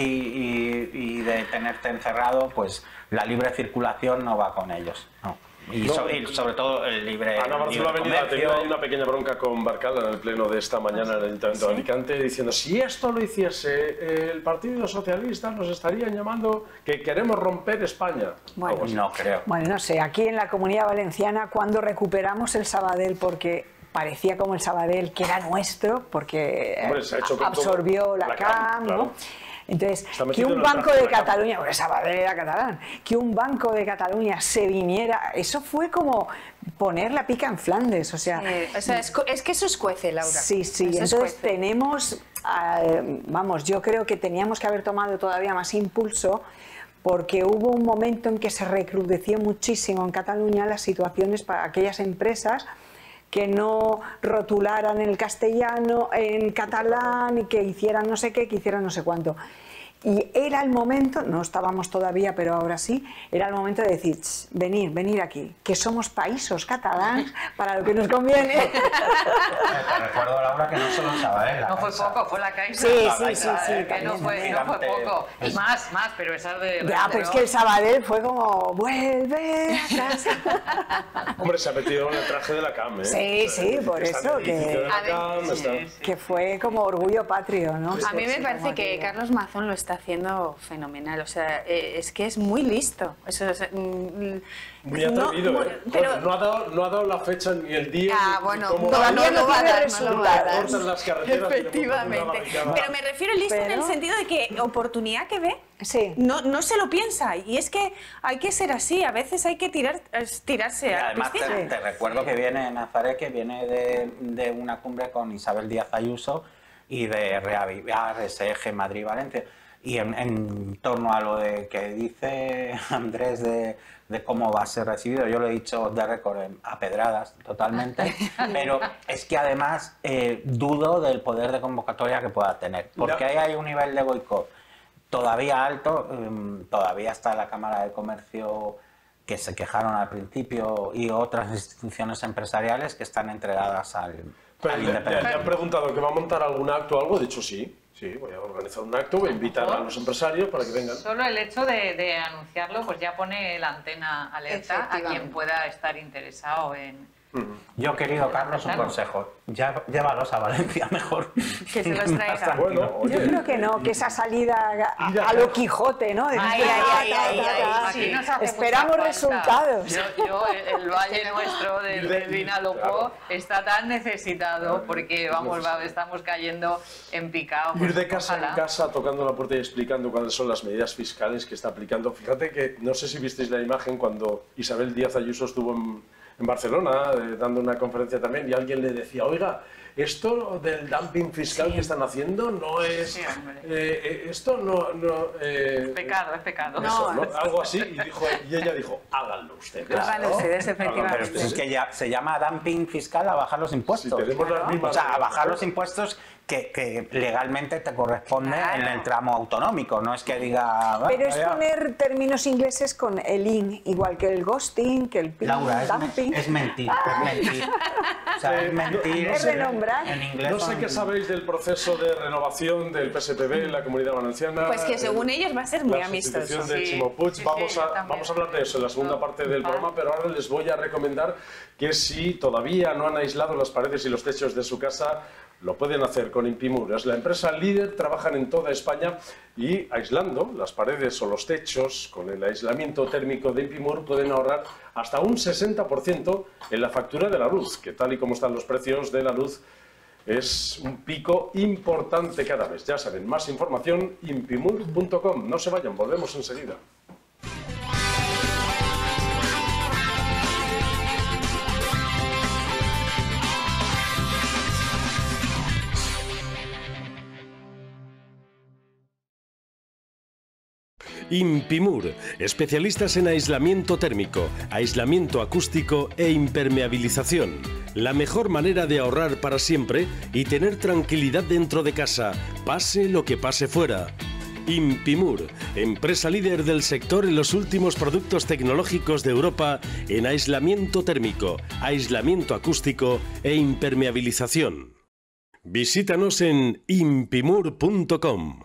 y de tenerte encerrado, pues la libre circulación no va con ellos. No. Y sobre todo el libre Ana Barceló ha venido a tener una pequeña bronca con Barcal en el pleno de esta mañana en el Ayuntamiento de Alicante, diciendo: si esto lo hiciese el Partido Socialista, nos estarían llamando que queremos romper España. Bueno, no creo. Bueno, no sé, aquí en la Comunidad Valenciana, cuando recuperamos el Sabadell, porque parecía como el Sabadell que era nuestro, porque absorbió la CAM, claro. ¿no? Entonces, que un banco de Cataluña, porque Sabadell era catalán, que un banco de Cataluña se viniera, eso fue como poner la pica en Flandes, o sea... es que eso escuece, Laura. Sí, sí, entonces tenemos, vamos, yo creo que teníamos que haber tomado todavía más impulso, porque hubo un momento en que se recrudeció muchísimo en Cataluña las situaciones para aquellas empresas que no rotularan el castellano en catalán y que hicieran no sé qué, que hicieran no sé cuánto. Y era el momento, no estábamos todavía, pero ahora sí, era el momento de decir: venir aquí, que somos paísos catalanes para lo que nos conviene. Te recuerdo, Laura, que no solo Sabadell. No fue poco, fue la Caixa. Sí. Que no fue poco. Y más, pero esa de... Ya, pero es que el Sabadell fue como: vuelve a casa. Hombre, se ha metido en el traje de la CAM, ¿eh? Sí, por eso, que fue como orgullo patrio, ¿no? A mí me parece que Carlos Mazón lo está haciendo fenomenal, o sea, es que es muy listo. Eso es, muy atrevido, pero no ha dado la fecha ni el día. Bueno, todavía no va a dar resultados. Efectivamente. Pero me refiero listo en el sentido de que oportunidad que ve, no se lo piensa. Y es que hay que ser así, a veces hay que tirarse a la piscina. Además, te recuerdo que viene Nazaret, que viene de una cumbre con Isabel Díaz Ayuso y de Reavivar ese eje Madrid-Valencia. Y en torno a lo de que dice Andrés de cómo va a ser recibido, yo lo he dicho de récord a pedradas totalmente, pero es que además dudo del poder de convocatoria que pueda tener, porque ahí hay un nivel de boicot todavía alto, todavía está la Cámara de Comercio, que se quejaron al principio, y otras instituciones empresariales que están entregadas al independiente. ¿Le han preguntado que va a montar algún acto o algo? De hecho, sí. Sí, voy a organizar un acto, voy a invitar a los empresarios para que vengan. Solo el hecho de anunciarlo pues ya pone la antena alerta a quien pueda estar interesado en... Yo, querido Carlos, un consejo. Llévalos a Valencia mejor. Que se los traiga. Bueno, oye, yo creo que no, que esa salida a lo Quijote, ¿no? Esperamos resultados. Yo, el valle nuestro del Vinalopó está tan necesitado porque, vamos, estamos cayendo en picado. Ir de casa en casa, tocando la puerta y explicando cuáles son las medidas fiscales que está aplicando. Fíjate que, no sé si visteis la imagen cuando Isabel Díaz Ayuso estuvo en Barcelona, dando una conferencia también, y alguien le decía: oiga, esto del dumping fiscal que están haciendo no es... esto no... es pecado. Eso, ¿no? Algo así, y ella dijo: háganlo ustedes. Háganlo ustedes, efectivamente. Pero es que ya se llama dumping fiscal a bajar los impuestos. Si tenemos las mismas, o sea, a bajar los impuestos que legalmente te corresponde en el tramo autonómico, no es que diga... Pero es poner términos ingleses con el in, igual que el ghosting, que el Laura, dumping. Es mentir. O sea, es mentir. Es renombrar. En inglés no sé qué sabéis del proceso de renovación del PSPB en la Comunidad Valenciana. Pues que según ellos va a ser muy amistoso. La sustitución de Ximo Puig. Vamos a hablar de eso en la segunda parte del programa, pero ahora les voy a recomendar que si todavía no han aislado las paredes y los techos de su casa, lo pueden hacer con con Impimur. Es la empresa líder, trabajan en toda España y aislando las paredes o los techos con el aislamiento térmico de Impimur pueden ahorrar hasta un 60% en la factura de la luz, que tal y como están los precios de la luz es un pico importante cada mes. Ya saben, más información impimur.com. No se vayan, volvemos enseguida. Impimur, especialistas en aislamiento térmico, aislamiento acústico e impermeabilización. La mejor manera de ahorrar para siempre y tener tranquilidad dentro de casa, pase lo que pase fuera. Impimur, empresa líder del sector en los últimos productos tecnológicos de Europa en aislamiento térmico, aislamiento acústico e impermeabilización. Visítanos en impimur.com.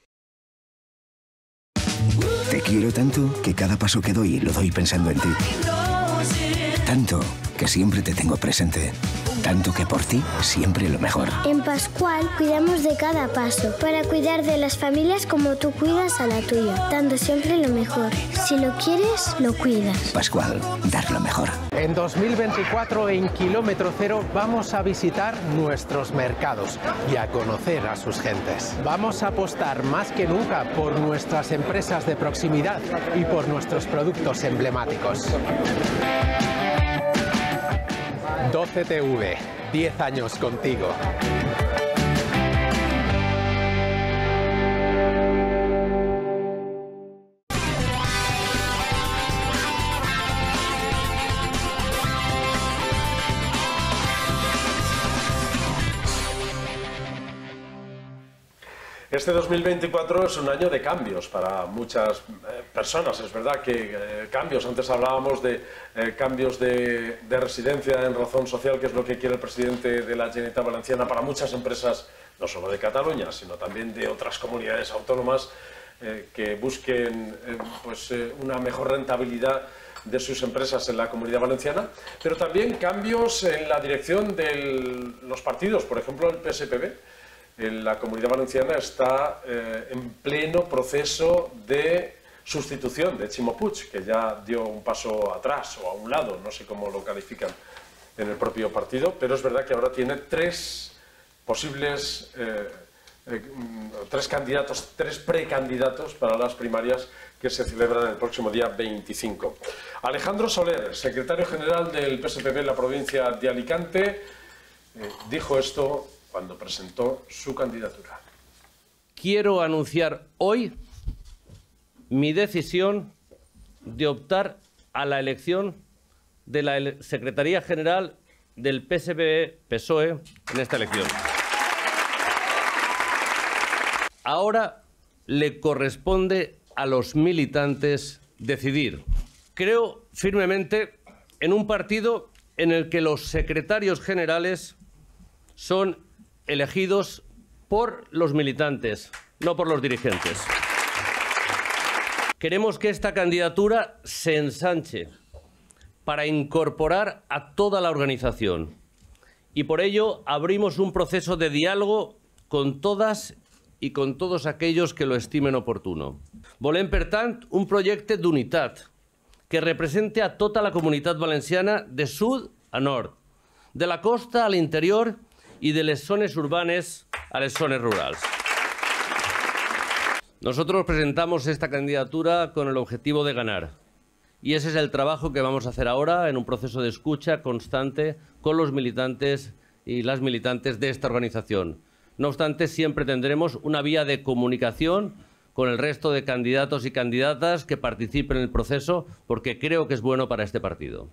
Te quiero tanto que cada paso que doy lo doy pensando en ti. Tanto que siempre te tengo presente. Tanto que por ti siempre lo mejor. En Pascual cuidamos de cada paso para cuidar de las familias como tú cuidas a la tuya, dando siempre lo mejor. Si lo quieres, lo cuidas. Pascual, dar lo mejor. En 2024 en Kilómetro Cero vamos a visitar nuestros mercados y a conocer a sus gentes. Vamos a apostar más que nunca por nuestras empresas de proximidad y por nuestros productos emblemáticos. 12TV, 10 años contigo. Este 2024 es un año de cambios para muchas personas. Es verdad que cambios, antes hablábamos de cambios de residencia en razón social, que es lo que quiere el presidente de la Generalitat Valenciana para muchas empresas, no solo de Cataluña, sino también de otras comunidades autónomas que busquen una mejor rentabilidad de sus empresas en la Comunidad Valenciana, pero también cambios en la dirección de los partidos, por ejemplo el PSPB. En la Comunidad Valenciana está en pleno proceso de sustitución de Ximo Puig, que ya dio un paso atrás o a un lado, no sé cómo lo califican en el propio partido, pero es verdad que ahora tiene tres posibles, tres precandidatos para las primarias que se celebran el próximo día 25. Alejandro Soler, secretario general del PSPB en la provincia de Alicante, dijo esto cuando presentó su candidatura. Quiero anunciar hoy mi decisión de optar a la elección de la Secretaría General del PSPB-PSOE en esta elección. Ahora le corresponde a los militantes decidir. Creo firmemente en un partido en el que los secretarios generales son elegidos por los militantes, no por los dirigentes. Queremos que esta candidatura se ensanche para incorporar a toda la organización y por ello abrimos un proceso de diálogo con todas y con todos aquellos que lo estimen oportuno. Volem, per tant, un projecte d'unitat que represente a tota la Comunitat Valenciana de sud a nord, de la costa a l'interior y de las zonas urbanas a las zonas rurales. Nosotros presentamos esta candidatura con el objetivo de ganar y ese es el trabajo que vamos a hacer ahora en un proceso de escucha constante con los militantes y las militantes de esta organización. No obstante, siempre tendremos una vía de comunicación con el resto de candidatos y candidatas que participen en el proceso porque creo que es bueno para este partido.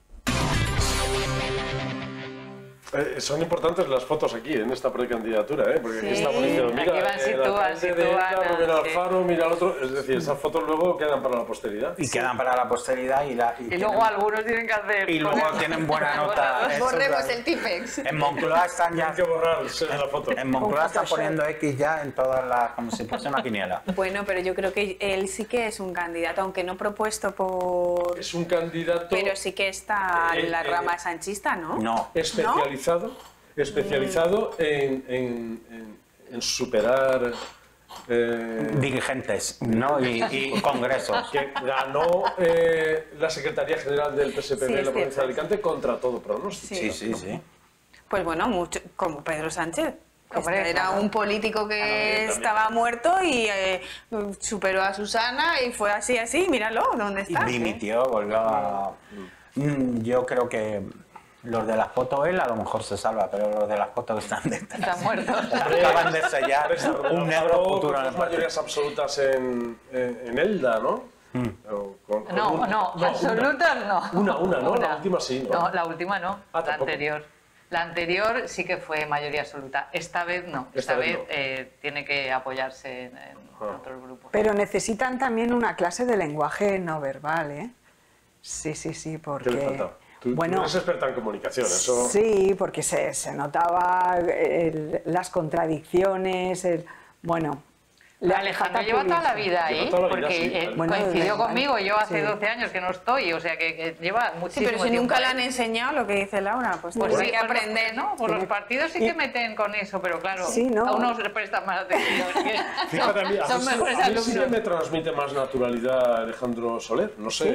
Son importantes las fotos aquí, en esta precandidatura, porque sí, aquí estamos diciendo, mira, el alcalde de Eta, Rubén Alfaro, mira el otro, es decir, esas fotos luego quedan para la posteridad. Y quedan para la posteridad y luego algunos tienen que hacer... Y luego tienen buena nota. Borremos el Tipex. En Moncloa están ya... Hay que borrar la foto. En Moncloa están poniendo X ya en todas las... como si fuese una quiniela. Bueno, pero yo creo que él sí que es un candidato, aunque no propuesto por... Es un candidato... Pero sí que está en la rama sanchista, ¿no? No. Especializado en en superar... dirigentes, ¿no? y congresos. Que ganó la Secretaría General del PSPB en la provincia de Alicante contra todo pronóstico. Sí. Pues bueno, mucho, como Pedro Sánchez. Hombre, era un político que estaba muerto y superó a Susana y fue así, míralo, ¿dónde está? Y dimitió, volvió a... Yo creo que los de las fotos, él a lo mejor se salva, pero los de las fotos que están detrás... Están muertos. Acaban de sellar un negro futuro. Las mayorías absolutas en Elda, ¿no? No, absolutas no. Una, ¿no? La última sí, ¿no? No, la última no, la anterior. La anterior sí que fue mayoría absoluta. Esta vez no. Esta vez tiene que apoyarse en otros grupos. Pero necesitan también una clase de lenguaje no verbal, ¿eh? Sí, porque... ¿Qué le falta? Tú eres experta en comunicación, eso... Sí, porque se notaba las contradicciones, bueno... Alejandro lleva toda la vida ahí, porque coincidió conmigo, yo hace 12 años que no estoy, o sea que lleva muchísimo tiempo. Pero si nunca le han enseñado lo que dice Laura, pues hay que aprender, ¿no? Por los partidos sí que meten con eso, pero claro, a unos les prestan más atención. Fíjate, son mejores alumnos. Sí me transmite más naturalidad Alejandro Soler, no sé,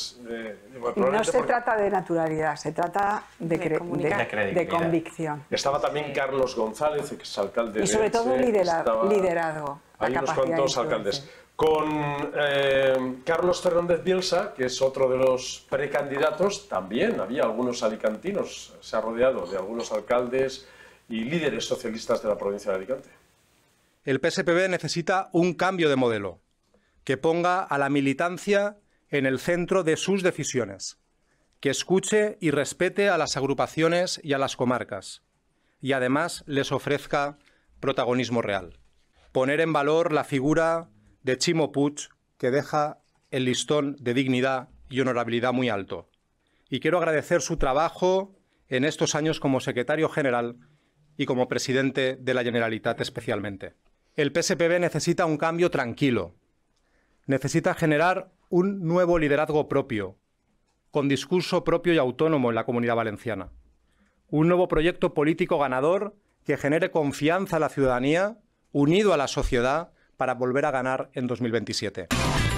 no se trata de naturalidad, se trata de convicción. Estaba también Carlos González, exalcalde de y sobre todo liderazgo. Hay unos cuantos alcaldes. Con Carlos Fernández Bielsa, que es otro de los precandidatos, también había algunos alicantinos. Se ha rodeado de algunos alcaldes y líderes socialistas de la provincia de Alicante. El PSPB necesita un cambio de modelo que ponga a la militancia en el centro de sus decisiones, que escuche y respete a las agrupaciones y a las comarcas y además les ofrezca protagonismo real. Poner en valor la figura de Ximo Puig, que deja el listón de dignidad y honorabilidad muy alto. Y quiero agradecer su trabajo en estos años como secretario general y como presidente de la Generalitat especialmente. El PSPB necesita un cambio tranquilo. Necesita generar un nuevo liderazgo propio, con discurso propio y autónomo en la Comunidad Valenciana. Un nuevo proyecto político ganador que genere confianza a la ciudadanía, unido a la sociedad, para volver a ganar en 2027.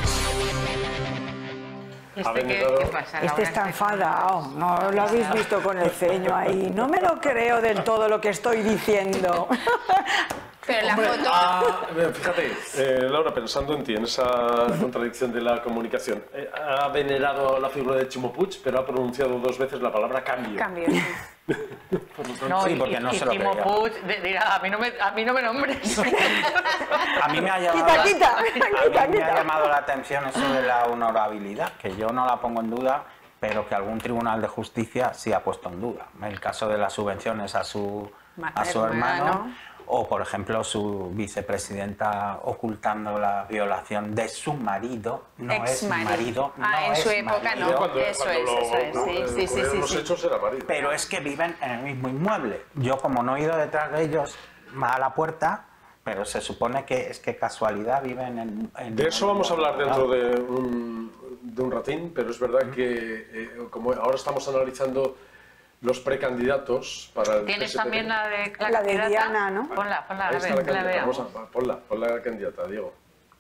¿Qué pasa? Este está enfadado, no lo habéis visto con el ceño ahí. No me lo creo del todo lo que estoy diciendo. Pero la foto... Fíjate, Laura, pensando en ti, en esa contradicción de la comunicación, ha venerado la figura de Ximo Puig, pero ha pronunciado 2 veces la palabra cambio. Cambio. No, sí, porque no se lo Ximo Puig dirá, a mí no me nombres. A mí me ha llamado la atención eso de la honorabilidad, que yo no la pongo en duda, pero que algún tribunal de justicia sí ha puesto en duda. El caso de las subvenciones a su hermano, o por ejemplo su vicepresidenta ocultando la violación de su marido, no es marido, en su época no, eso es, sí. Los hechos era marido. Pero es que viven en el mismo inmueble. Yo como no he ido detrás de ellos a la puerta, pero se supone que es que casualidad viven en de eso vamos a hablar dentro de un ratín, pero es verdad que como ahora estamos analizando los precandidatos para el ¿Tienes PSPB. También la de Diana, ¿no? Ponla, a ver, la la veamos. Ponla la candidata, Diego.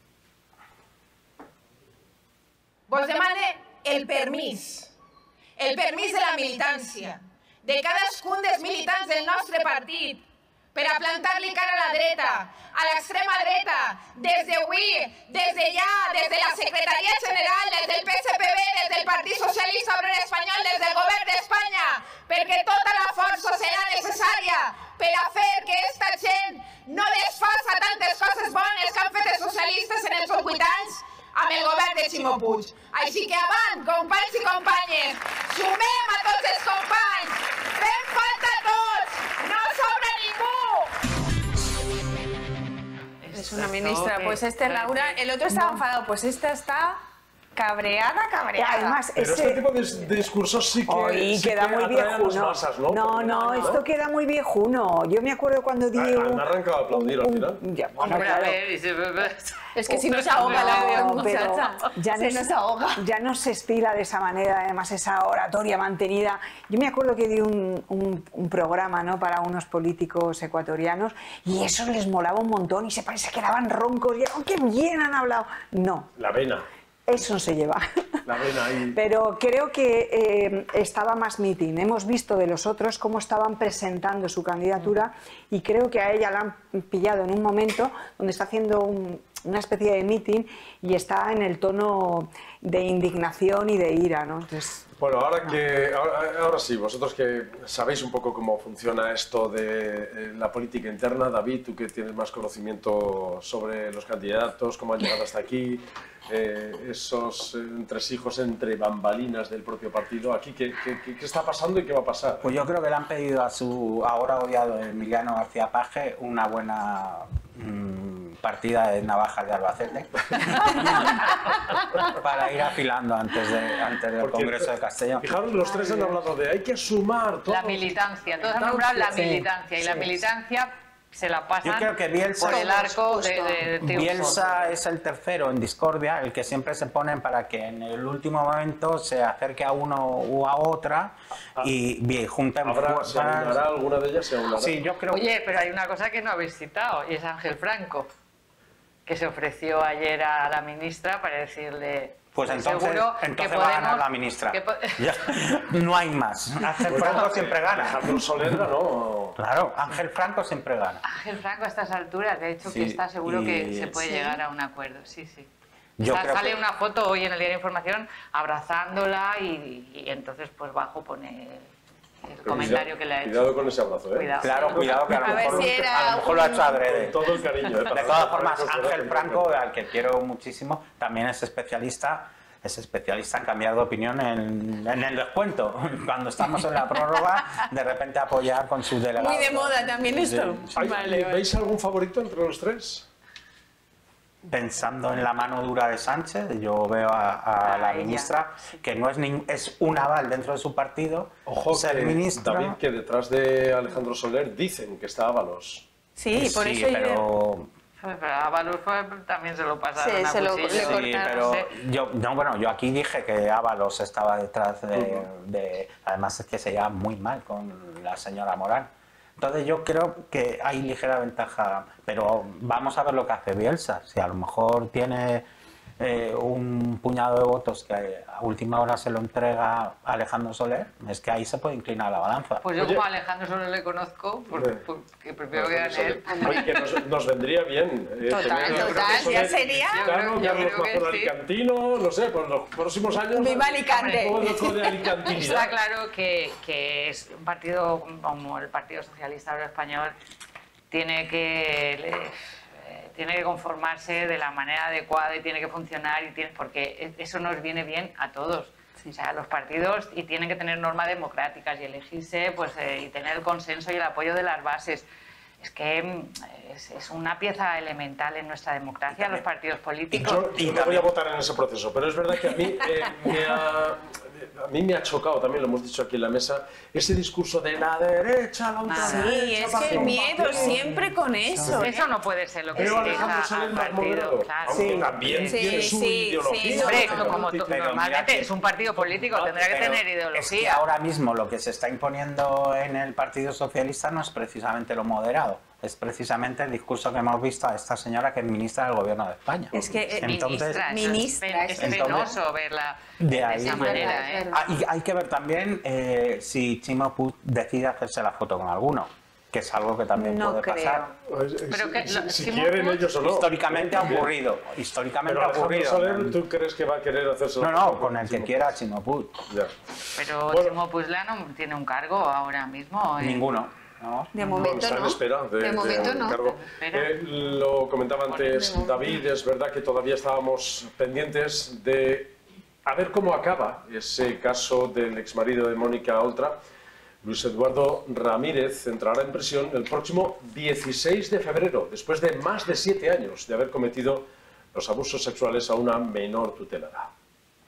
Vos demane el permís de la militància, de cadascun dels militants del nostre partit, per a plantar-li cara a la dreta, a l'extrema dreta, des d'avui, des de ja, des de la Secretaria General, des del PSPB, des del Partit Socialista Obrer Espanyol, des del Govern d'Espanya, perquè tota la força serà necessària per a fer que esta gent no desfassa tantes coses bones que han fet els socialistes en els 8 anys amb el govern de Ximo Puig. Així que avant, companys i companyes, sumem a tots els companys, fem falta a tots, no sobra ningú. Es una ministra, pues Laura, el otro estaba enfadado, pues esta está cabreada. Además, pero este tipo de discursos sí que, queda muy viejuno. Masas, ¿no? No, esto queda muy viejuno. Yo me acuerdo cuando di han arrancado a aplaudir al final. Es que si no se ahoga la muchacha. Nos ahoga. Ya no se estila de esa manera, además esa oratoria mantenida. Yo me acuerdo que di un programa, ¿no?, para unos políticos ecuatorianos y eso les molaba un montón y se quedaban roncos y ¡oh, qué bien han hablado! No. La vena. Eso no se lleva. La vena ahí. Pero creo que estaba más meeting. Hemos visto de los otros cómo estaban presentando su candidatura y creo que a ella la han pillado en un momento donde está haciendo una especie de meeting y está en el tono de indignación y de ira, ¿no? Entonces, bueno, ahora sí, vosotros que sabéis un poco cómo funciona esto de la política interna, David, tú que tienes más conocimiento sobre los candidatos, cómo han llegado hasta aquí, esos entresijos entre bambalinas del propio partido, aquí, ¿qué está pasando y qué va a pasar? Pues yo creo que le han pedido a su ahora odiado Emiliano García Paje una buena partida de navajas de Albacete para ir afilando antes del Congreso de Castellón. Fijaros, los tres han hablado de hay que sumar todo. La militancia, todos han nombrado la militancia y la militancia se la pasan. Yo creo que Bielsa, por el arco de triunfo. Bielsa es el tercero en discordia, el que siempre se ponen para que en el último momento se acerque a uno o a otra y junten fuerzas. ¿Se aunará alguna de ellas? Sí, yo creo. Oye, pero hay una cosa que no habéis citado y es Ángel Franco, que se ofreció ayer a la ministra para decirle... Pues entonces va a ganar la ministra. No hay más. Ángel Franco siempre gana. Alejandro Soler ganó. Claro, Ángel Franco siempre gana. Ángel Franco a estas alturas, de hecho, que está seguro que se puede llegar a un acuerdo. Sí. Sale una foto hoy en el diario Información abrazándola y entonces pues bajo pone el comentario que le ha hecho. Cuidado con ese abrazo, ¿eh? Cuidado. Claro, cuidado, que a lo mejor lo ha hecho adrede. Con todo el cariño. De todas formas, Ángel Franco, al que quiero muchísimo, también es especialista en cambiar de opinión en el descuento. Cuando estamos en la prórroga, de repente apoyar con sus delegados. Muy de moda también esto. ¿Veis algún favorito entre los tres? Pensando en la mano dura de Sánchez, yo veo a la ministra, que no es un aval dentro de su partido. Ojo, ser ministra. David, que detrás de Alejandro Soler dicen que está Ábalos. Sí, por eso pero a Ábalos también se lo pasaron a cuchillo. Sí, pero yo aquí dije que Ábalos estaba detrás de... Además es que se lleva muy mal con la señora Morán. Entonces yo creo que hay ligera ventaja, pero vamos a ver lo que hace Bielsa. Si a lo mejor tiene un puñado de votos que a última hora se lo entrega a Alejandro Soler, es que ahí se puede inclinar la balanza. Pues yo como a Alejandro Soler le conozco, porque prefiero que gane él. Oye, que nos vendría bien. Total, ya sería. Carlos Alicantino, no sé, por los próximos años. ¡Viva Alicante! Está claro que es un partido como el Partido Socialista Obrero Español tiene que conformarse de la manera adecuada y tiene que funcionar porque eso nos viene bien a todos. O sea, los partidos tienen que tener normas democráticas y elegirse y tener el consenso y el apoyo de las bases. Es que es una pieza elemental en nuestra democracia, los partidos políticos. Yo no voy a votar en ese proceso, pero es verdad que a mí me ha chocado, también lo hemos dicho aquí en la mesa, ese discurso de la derecha, la ultraderecha. Sí, es que el miedo siempre con eso. Eso no puede ser lo que se diga al partido. Claro. También tiene su ideología. Como normalmente es un partido político, tendrá que tener ideología. Es que ahora mismo lo que se está imponiendo en el Partido Socialista no es precisamente lo moderado. Es precisamente el discurso que hemos visto a esta señora que es ministra del Gobierno de España. Es que es penoso verla de esa manera. Y hay que ver también si Chimo Puig decide hacerse la foto con alguno, que es algo que también puede pasar. Pero si quieren ellos o no. Históricamente ha ocurrido. Pero Soler, ¿tú crees que va a querer hacerse la foto? No, con el que quiera Chimo Puig. Pero Chimo Puig no tiene un cargo ahora mismo. Ninguno. No. De momento no. De momento no. Lo comentaba antes David, es verdad que todavía estábamos pendientes de a ver cómo acaba ese caso del exmarido de Mónica Oltra. Luis Eduardo Ramírez entrará en prisión el próximo 16 de febrero, después de más de 7 años de haber cometido los abusos sexuales a una menor tutelada.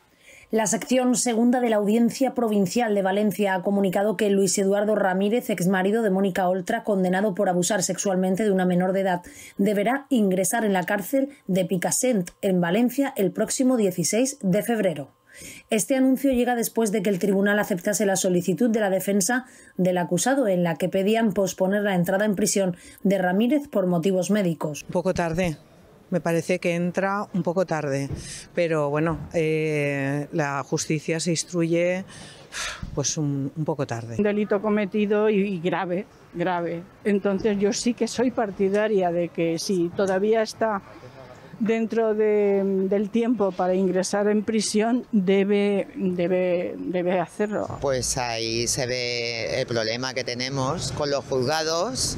La sección segunda de la Audiencia Provincial de Valencia ha comunicado que Luis Eduardo Ramírez, exmarido de Mónica Oltra, condenado por abusar sexualmente de una menor de edad, deberá ingresar en la cárcel de Picassent, en Valencia, el próximo 16 de febrero. Este anuncio llega después de que el tribunal aceptase la solicitud de la defensa del acusado, en la que pedían posponer la entrada en prisión de Ramírez por motivos médicos. Un poco tarde. Me parece que entra un poco tarde, pero bueno, la justicia se instruye pues un poco tarde. Un delito cometido y grave. Entonces yo sí que soy partidaria de que si todavía está dentro del tiempo para ingresar en prisión, debe hacerlo. Pues ahí se ve el problema que tenemos con los juzgados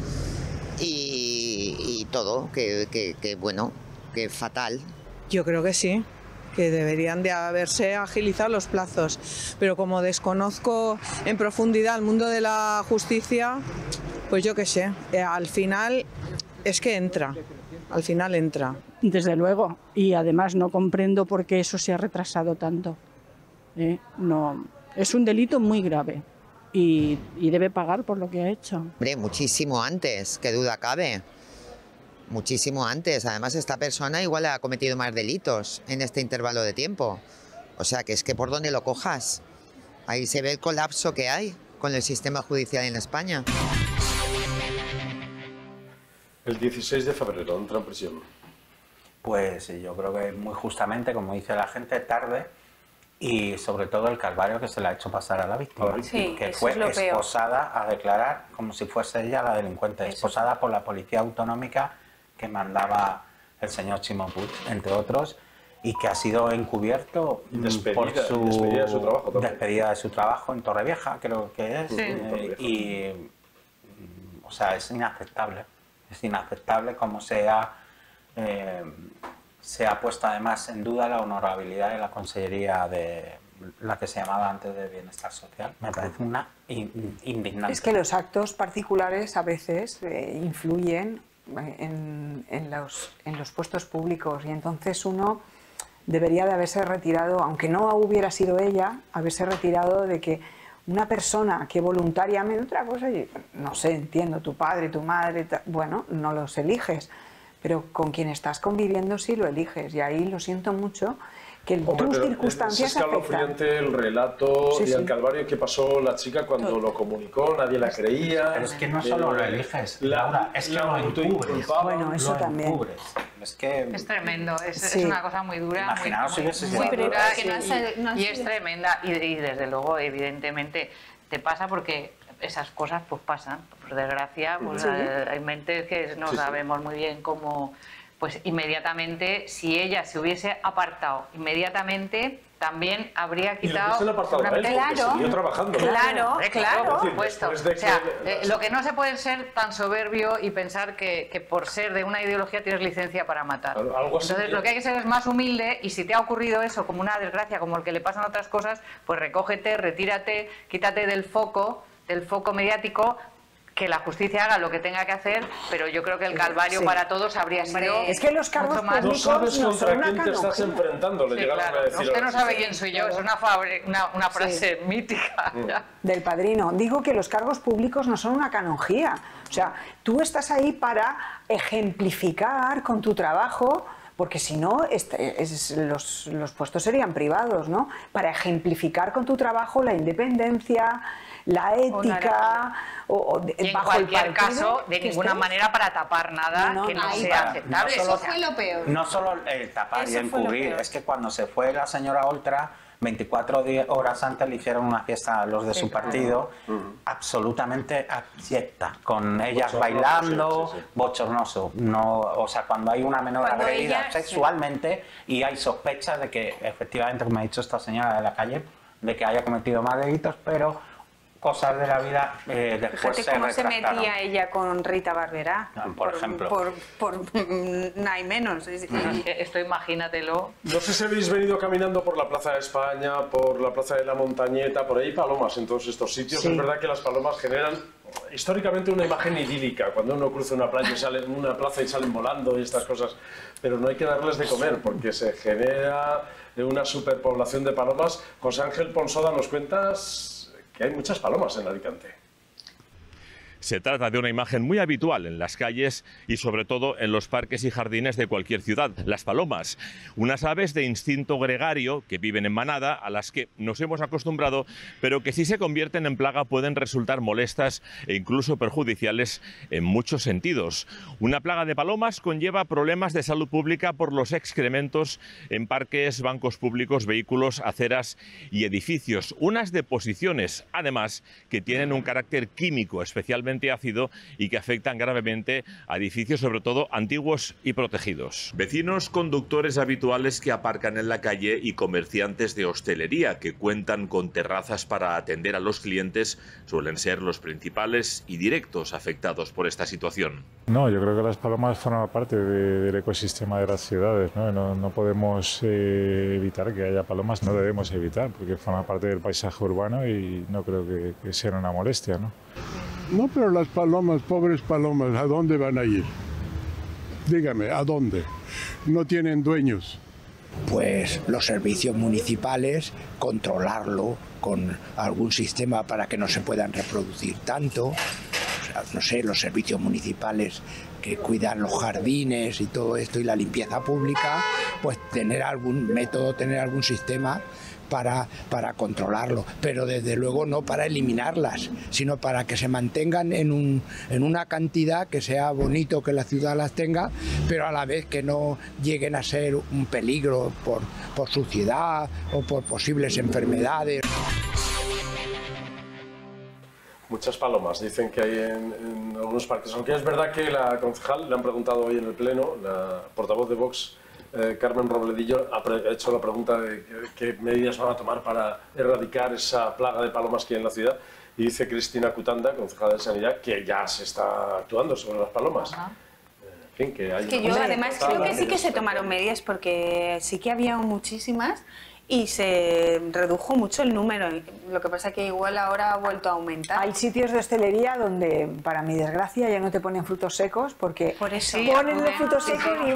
y todo, que bueno, que fatal. Yo creo que sí, que deberían de haberse agilizado los plazos, pero como desconozco en profundidad el mundo de la justicia, pues yo qué sé, al final es que entra, al final entra. Desde luego, y además no comprendo por qué eso se ha retrasado tanto. No, es un delito muy grave y debe pagar por lo que ha hecho. Hombre, muchísimo antes, qué duda cabe. Muchísimo antes. Además, esta persona igual ha cometido más delitos en este intervalo de tiempo. O sea, que es que por donde lo cojas. Ahí se ve el colapso que hay con el sistema judicial en España. El 16 de febrero entra en prisión. Pues yo creo que muy justamente, como dice la gente, tarde, y sobre todo el calvario que se le ha hecho pasar a la víctima, sí, que fue esposada a declarar como si fuese ella la delincuente, esposada por la policía autonómica que mandaba el señor Ximo Puig, entre otros, y que ha sido encubierto por su despedida de su trabajo en Torrevieja, creo que es, y o sea, es inaceptable como se ha puesto además en duda la honorabilidad de la Consellería de la que se llamaba antes de Bienestar Social. Me parece una indignante. Es que los actos particulares a veces influyen en los puestos públicos, y entonces uno debería de haberse retirado, aunque no hubiera sido ella, haberse retirado de que una persona que voluntariamente, otra cosa, no sé, entiendo, tu padre, tu madre, bueno, no los eliges, pero con quien estás conviviendo sí lo eliges, y ahí lo siento mucho, que tus circunstancias es escalofriante el relato y el calvario que pasó la chica cuando lo comunicó, nadie la creía. Pero es que no solo lo eliges, Laura, es que lo encubres. Bueno, eso también. Es tremendo, es una cosa muy dura, imaginaos muy dura, y es tremenda, y desde luego, evidentemente, te pasa porque esas cosas pues pasan, por desgracia, pues hay mentes que no sabemos muy bien cómo. Pues inmediatamente, si ella se hubiese apartado inmediatamente, también habría quitado... Siguió trabajando. Claro, por supuesto. O sea, lo que no se puede ser tan soberbio y pensar que por ser de una ideología tienes licencia para matar. Entonces, lo que hay que ser es más humilde, y si te ha ocurrido eso como una desgracia, como el que le pasan otras cosas, pues recógete, retírate, quítate del foco mediático, que la justicia haga lo que tenga que hacer, pero yo creo que el calvario para todos habría sido... Es que los cargos públicos no sabes contra quién te estás enfrentando, le llegaron a decir. Usted no sabe quién soy yo, es una frase mítica. Del Padrino. Digo que los cargos públicos no son una canonjía. O sea, tú estás ahí para ejemplificar con tu trabajo, porque si no, los puestos serían privados, ¿no? Para ejemplificar con tu trabajo la independencia, la ética, y en cualquier caso, de ninguna manera para tapar nada que no sea aceptable. Eso fue lo peor. No solo el tapar y encubrir, es que cuando se fue la señora Oltra, 24 horas antes le hicieron una fiesta a los de su partido, absolutamente abyecta, con ellas bailando, bochornoso. No, o sea, cuando hay una menor agredida sexualmente y hay sospechas de que efectivamente, como ha dicho esta señora de la calle, de que haya cometido más delitos, pero cosas de la vida después Fíjate se cómo se retractaron. metía ella con Rita Barberá. Por ejemplo. Por nada y menos. Esto imagínatelo. No sé si habéis venido caminando por la Plaza de España, por la Plaza de la Montañeta, por ahí palomas en todos estos sitios. Sí. Es verdad que las palomas generan históricamente una imagen idílica, cuando uno cruza una playa y sale, una plaza y salen volando y estas cosas, pero no hay que darles de comer porque se genera una superpoblación de palomas. José Ángel Ponsoda, nos cuentas que hay muchas palomas en Alicante. Se trata de una imagen muy habitual en las calles y sobre todo en los parques y jardines de cualquier ciudad. Las palomas, unas aves de instinto gregario que viven en manada, a las que nos hemos acostumbrado, pero que si se convierten en plaga pueden resultar molestas e incluso perjudiciales en muchos sentidos. Una plaga de palomas conlleva problemas de salud pública por los excrementos en parques, bancos públicos, vehículos, aceras y edificios. Unas deposiciones, además, que tienen un carácter químico especialmente ácido y que afectan gravemente a edificios, sobre todo antiguos y protegidos. Vecinos conductores habituales que aparcan en la calle y comerciantes de hostelería que cuentan con terrazas para atender a los clientes suelen ser los principales y directos afectados por esta situación. No, yo creo que las palomas forman parte del ecosistema de las ciudades, ¿no? No podemos evitar que haya palomas, no debemos evitar, porque forman parte del paisaje urbano y no creo que sea una molestia, ¿no? No, pero las palomas, pobres palomas, ¿a dónde van a ir? Dígame, ¿a dónde? No tienen dueños. Pues los servicios municipales, controlarlo con algún sistema para que no se puedan reproducir tanto. O sea, no sé, los servicios municipales que cuidan los jardines y todo esto y la limpieza pública, pues tener algún método, tener algún sistema para controlarlo, pero desde luego no para eliminarlas, sino para que se mantengan en una cantidad que sea bonito que la ciudad las tenga, pero a la vez que no lleguen a ser un peligro por suciedad o por posibles enfermedades. Muchas palomas dicen que hay en algunos parques, aunque es verdad que la concejal, le han preguntado hoy en el Pleno, la portavoz de Vox, Carmen Robledillo, ha hecho la pregunta de qué medidas van a tomar para erradicar esa plaga de palomas que hay en la ciudad, y dice Cristina Cutanda, concejala de Sanidad, que ya se está actuando sobre las palomas. En fin, que hay yo además creo que sí que se tomaron medidas, porque sí que había muchísimas y se redujo mucho el número. Lo que pasa es que igual ahora ha vuelto a aumentar. Hay sitios de hostelería donde, para mi desgracia, ya no te ponen frutos secos porque por eso ponen los frutos secos y... Es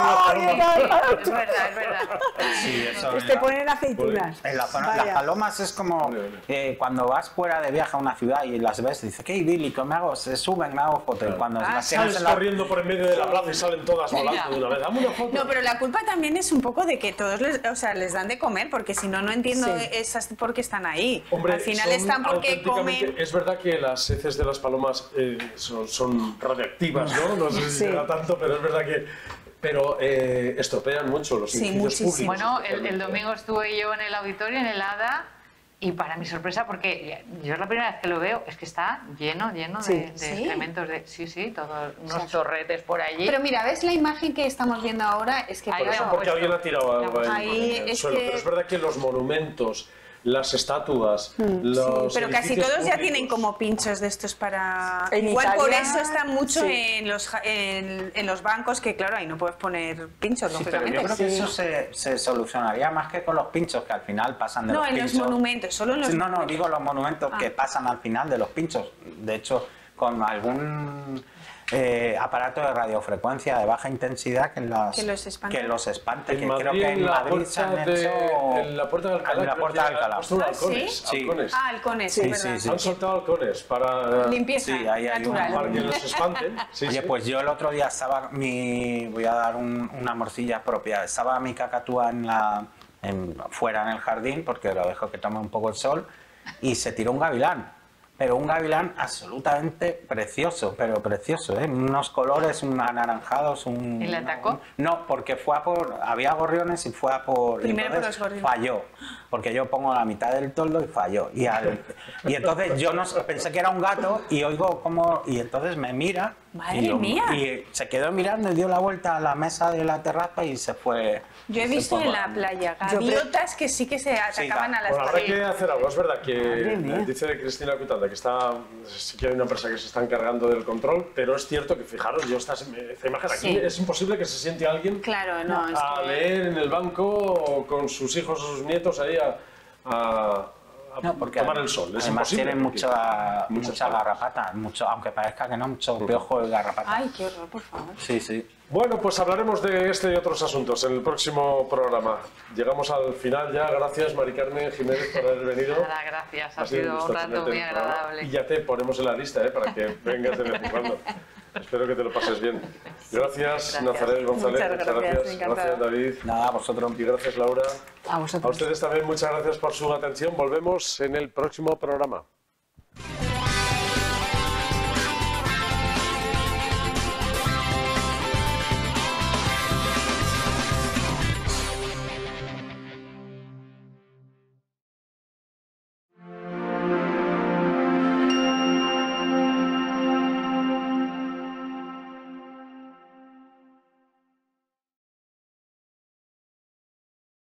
verdad. Sí, eso pues te ponen aceitunas. En la zona, las palomas es como cuando vas fuera de viaje a una ciudad y las ves y dices, qué idílico, se suben, me hago foto. Y cuando las sales corriendo por en medio de la plaza y salen todas volando de una vez. Dame una foto. No, pero la culpa también es un poco de que todos les dan de comer, porque si no, no entiendo esas por qué están ahí. Hombre, al final están porque comen. Es verdad que las heces de las palomas son radioactivas, ¿no? No sé si será tanto, pero es verdad que... Pero estropean mucho los edificios públicos. Bueno, el domingo estuve yo en el auditorio, en el ADA, y para mi sorpresa, porque yo es la primera vez que lo veo, es que está lleno de excrementos de... Sí, todos unos chorretes por allí. Pero mira, ¿ves la imagen que estamos viendo ahora? Es que por eso, porque alguien ha tirado algo ahí en el suelo. Pero es verdad que los monumentos, las estatuas, los pero casi todos ya tienen como pinchos de estos para... Igual Italia, por eso están mucho en los bancos, que claro, ahí no puedes poner pinchos, lógicamente. Pero yo creo que eso se solucionaría más que con los pinchos, que al final pasan de los pinchos. No, en los monumentos, solo en los monumentos. No, digo los monumentos que pasan al final de los pinchos. De hecho, con algún... aparato de radiofrecuencia de baja intensidad que los espante. Que creo que en Madrid se han hecho... En la Puerta de Alcalá. En la Puerta de Alcalá. Halcones. Sí. Han soltado halcones para... Limpieza natural. Para que los espanten. Oye, pues yo el otro día estaba voy a dar una morcilla propia. Estaba mi cacatúa fuera en el jardín, porque lo dejo que tome un poco el sol, y se tiró un gavilán. Pero un gavilán absolutamente precioso, pero precioso, ¿eh? Unos colores, anaranjados, ¿Y le atacó? No, porque había gorriones y fue a por... Primero por los gorriones. Falló, porque yo pongo la mitad del toldo y falló. Y entonces yo pensé que era un gato y oigo como... Y entonces me mira Madre mía. Y se quedó mirando y dio la vuelta a la mesa de la terraza y se fue. Yo he visto en la playa gaviotas que sí que se atacaban a las paredes. Habrá que hacer algo. Es verdad que dice Cristina Cutanda que sí que hay una empresa que se está encargando del control, pero es cierto que, fijaros, yo esta imagen aquí, es imposible que se siente alguien a leer en el banco o con sus hijos o sus nietos ahí a tomar el sol. Es además imposible. Tienen mucha garrapata, aunque parezca que no, mucho piojo y garrapata. Ay, qué horror, por favor. Sí, sí. Bueno, pues hablaremos de este y otros asuntos en el próximo programa. Llegamos al final ya. Gracias, Mari Carmen Jiménez, por haber venido. Nada, gracias. Ha sido un rato muy agradable. Y ya te ponemos en la lista para que vengas de vez en cuando. Espero que te lo pases bien. Gracias, Nazaret González. Muchas gracias. Gracias, David. Nada, a vosotros. Y gracias, Laura. A vosotros. A ustedes también muchas gracias por su atención. Volvemos en el próximo programa.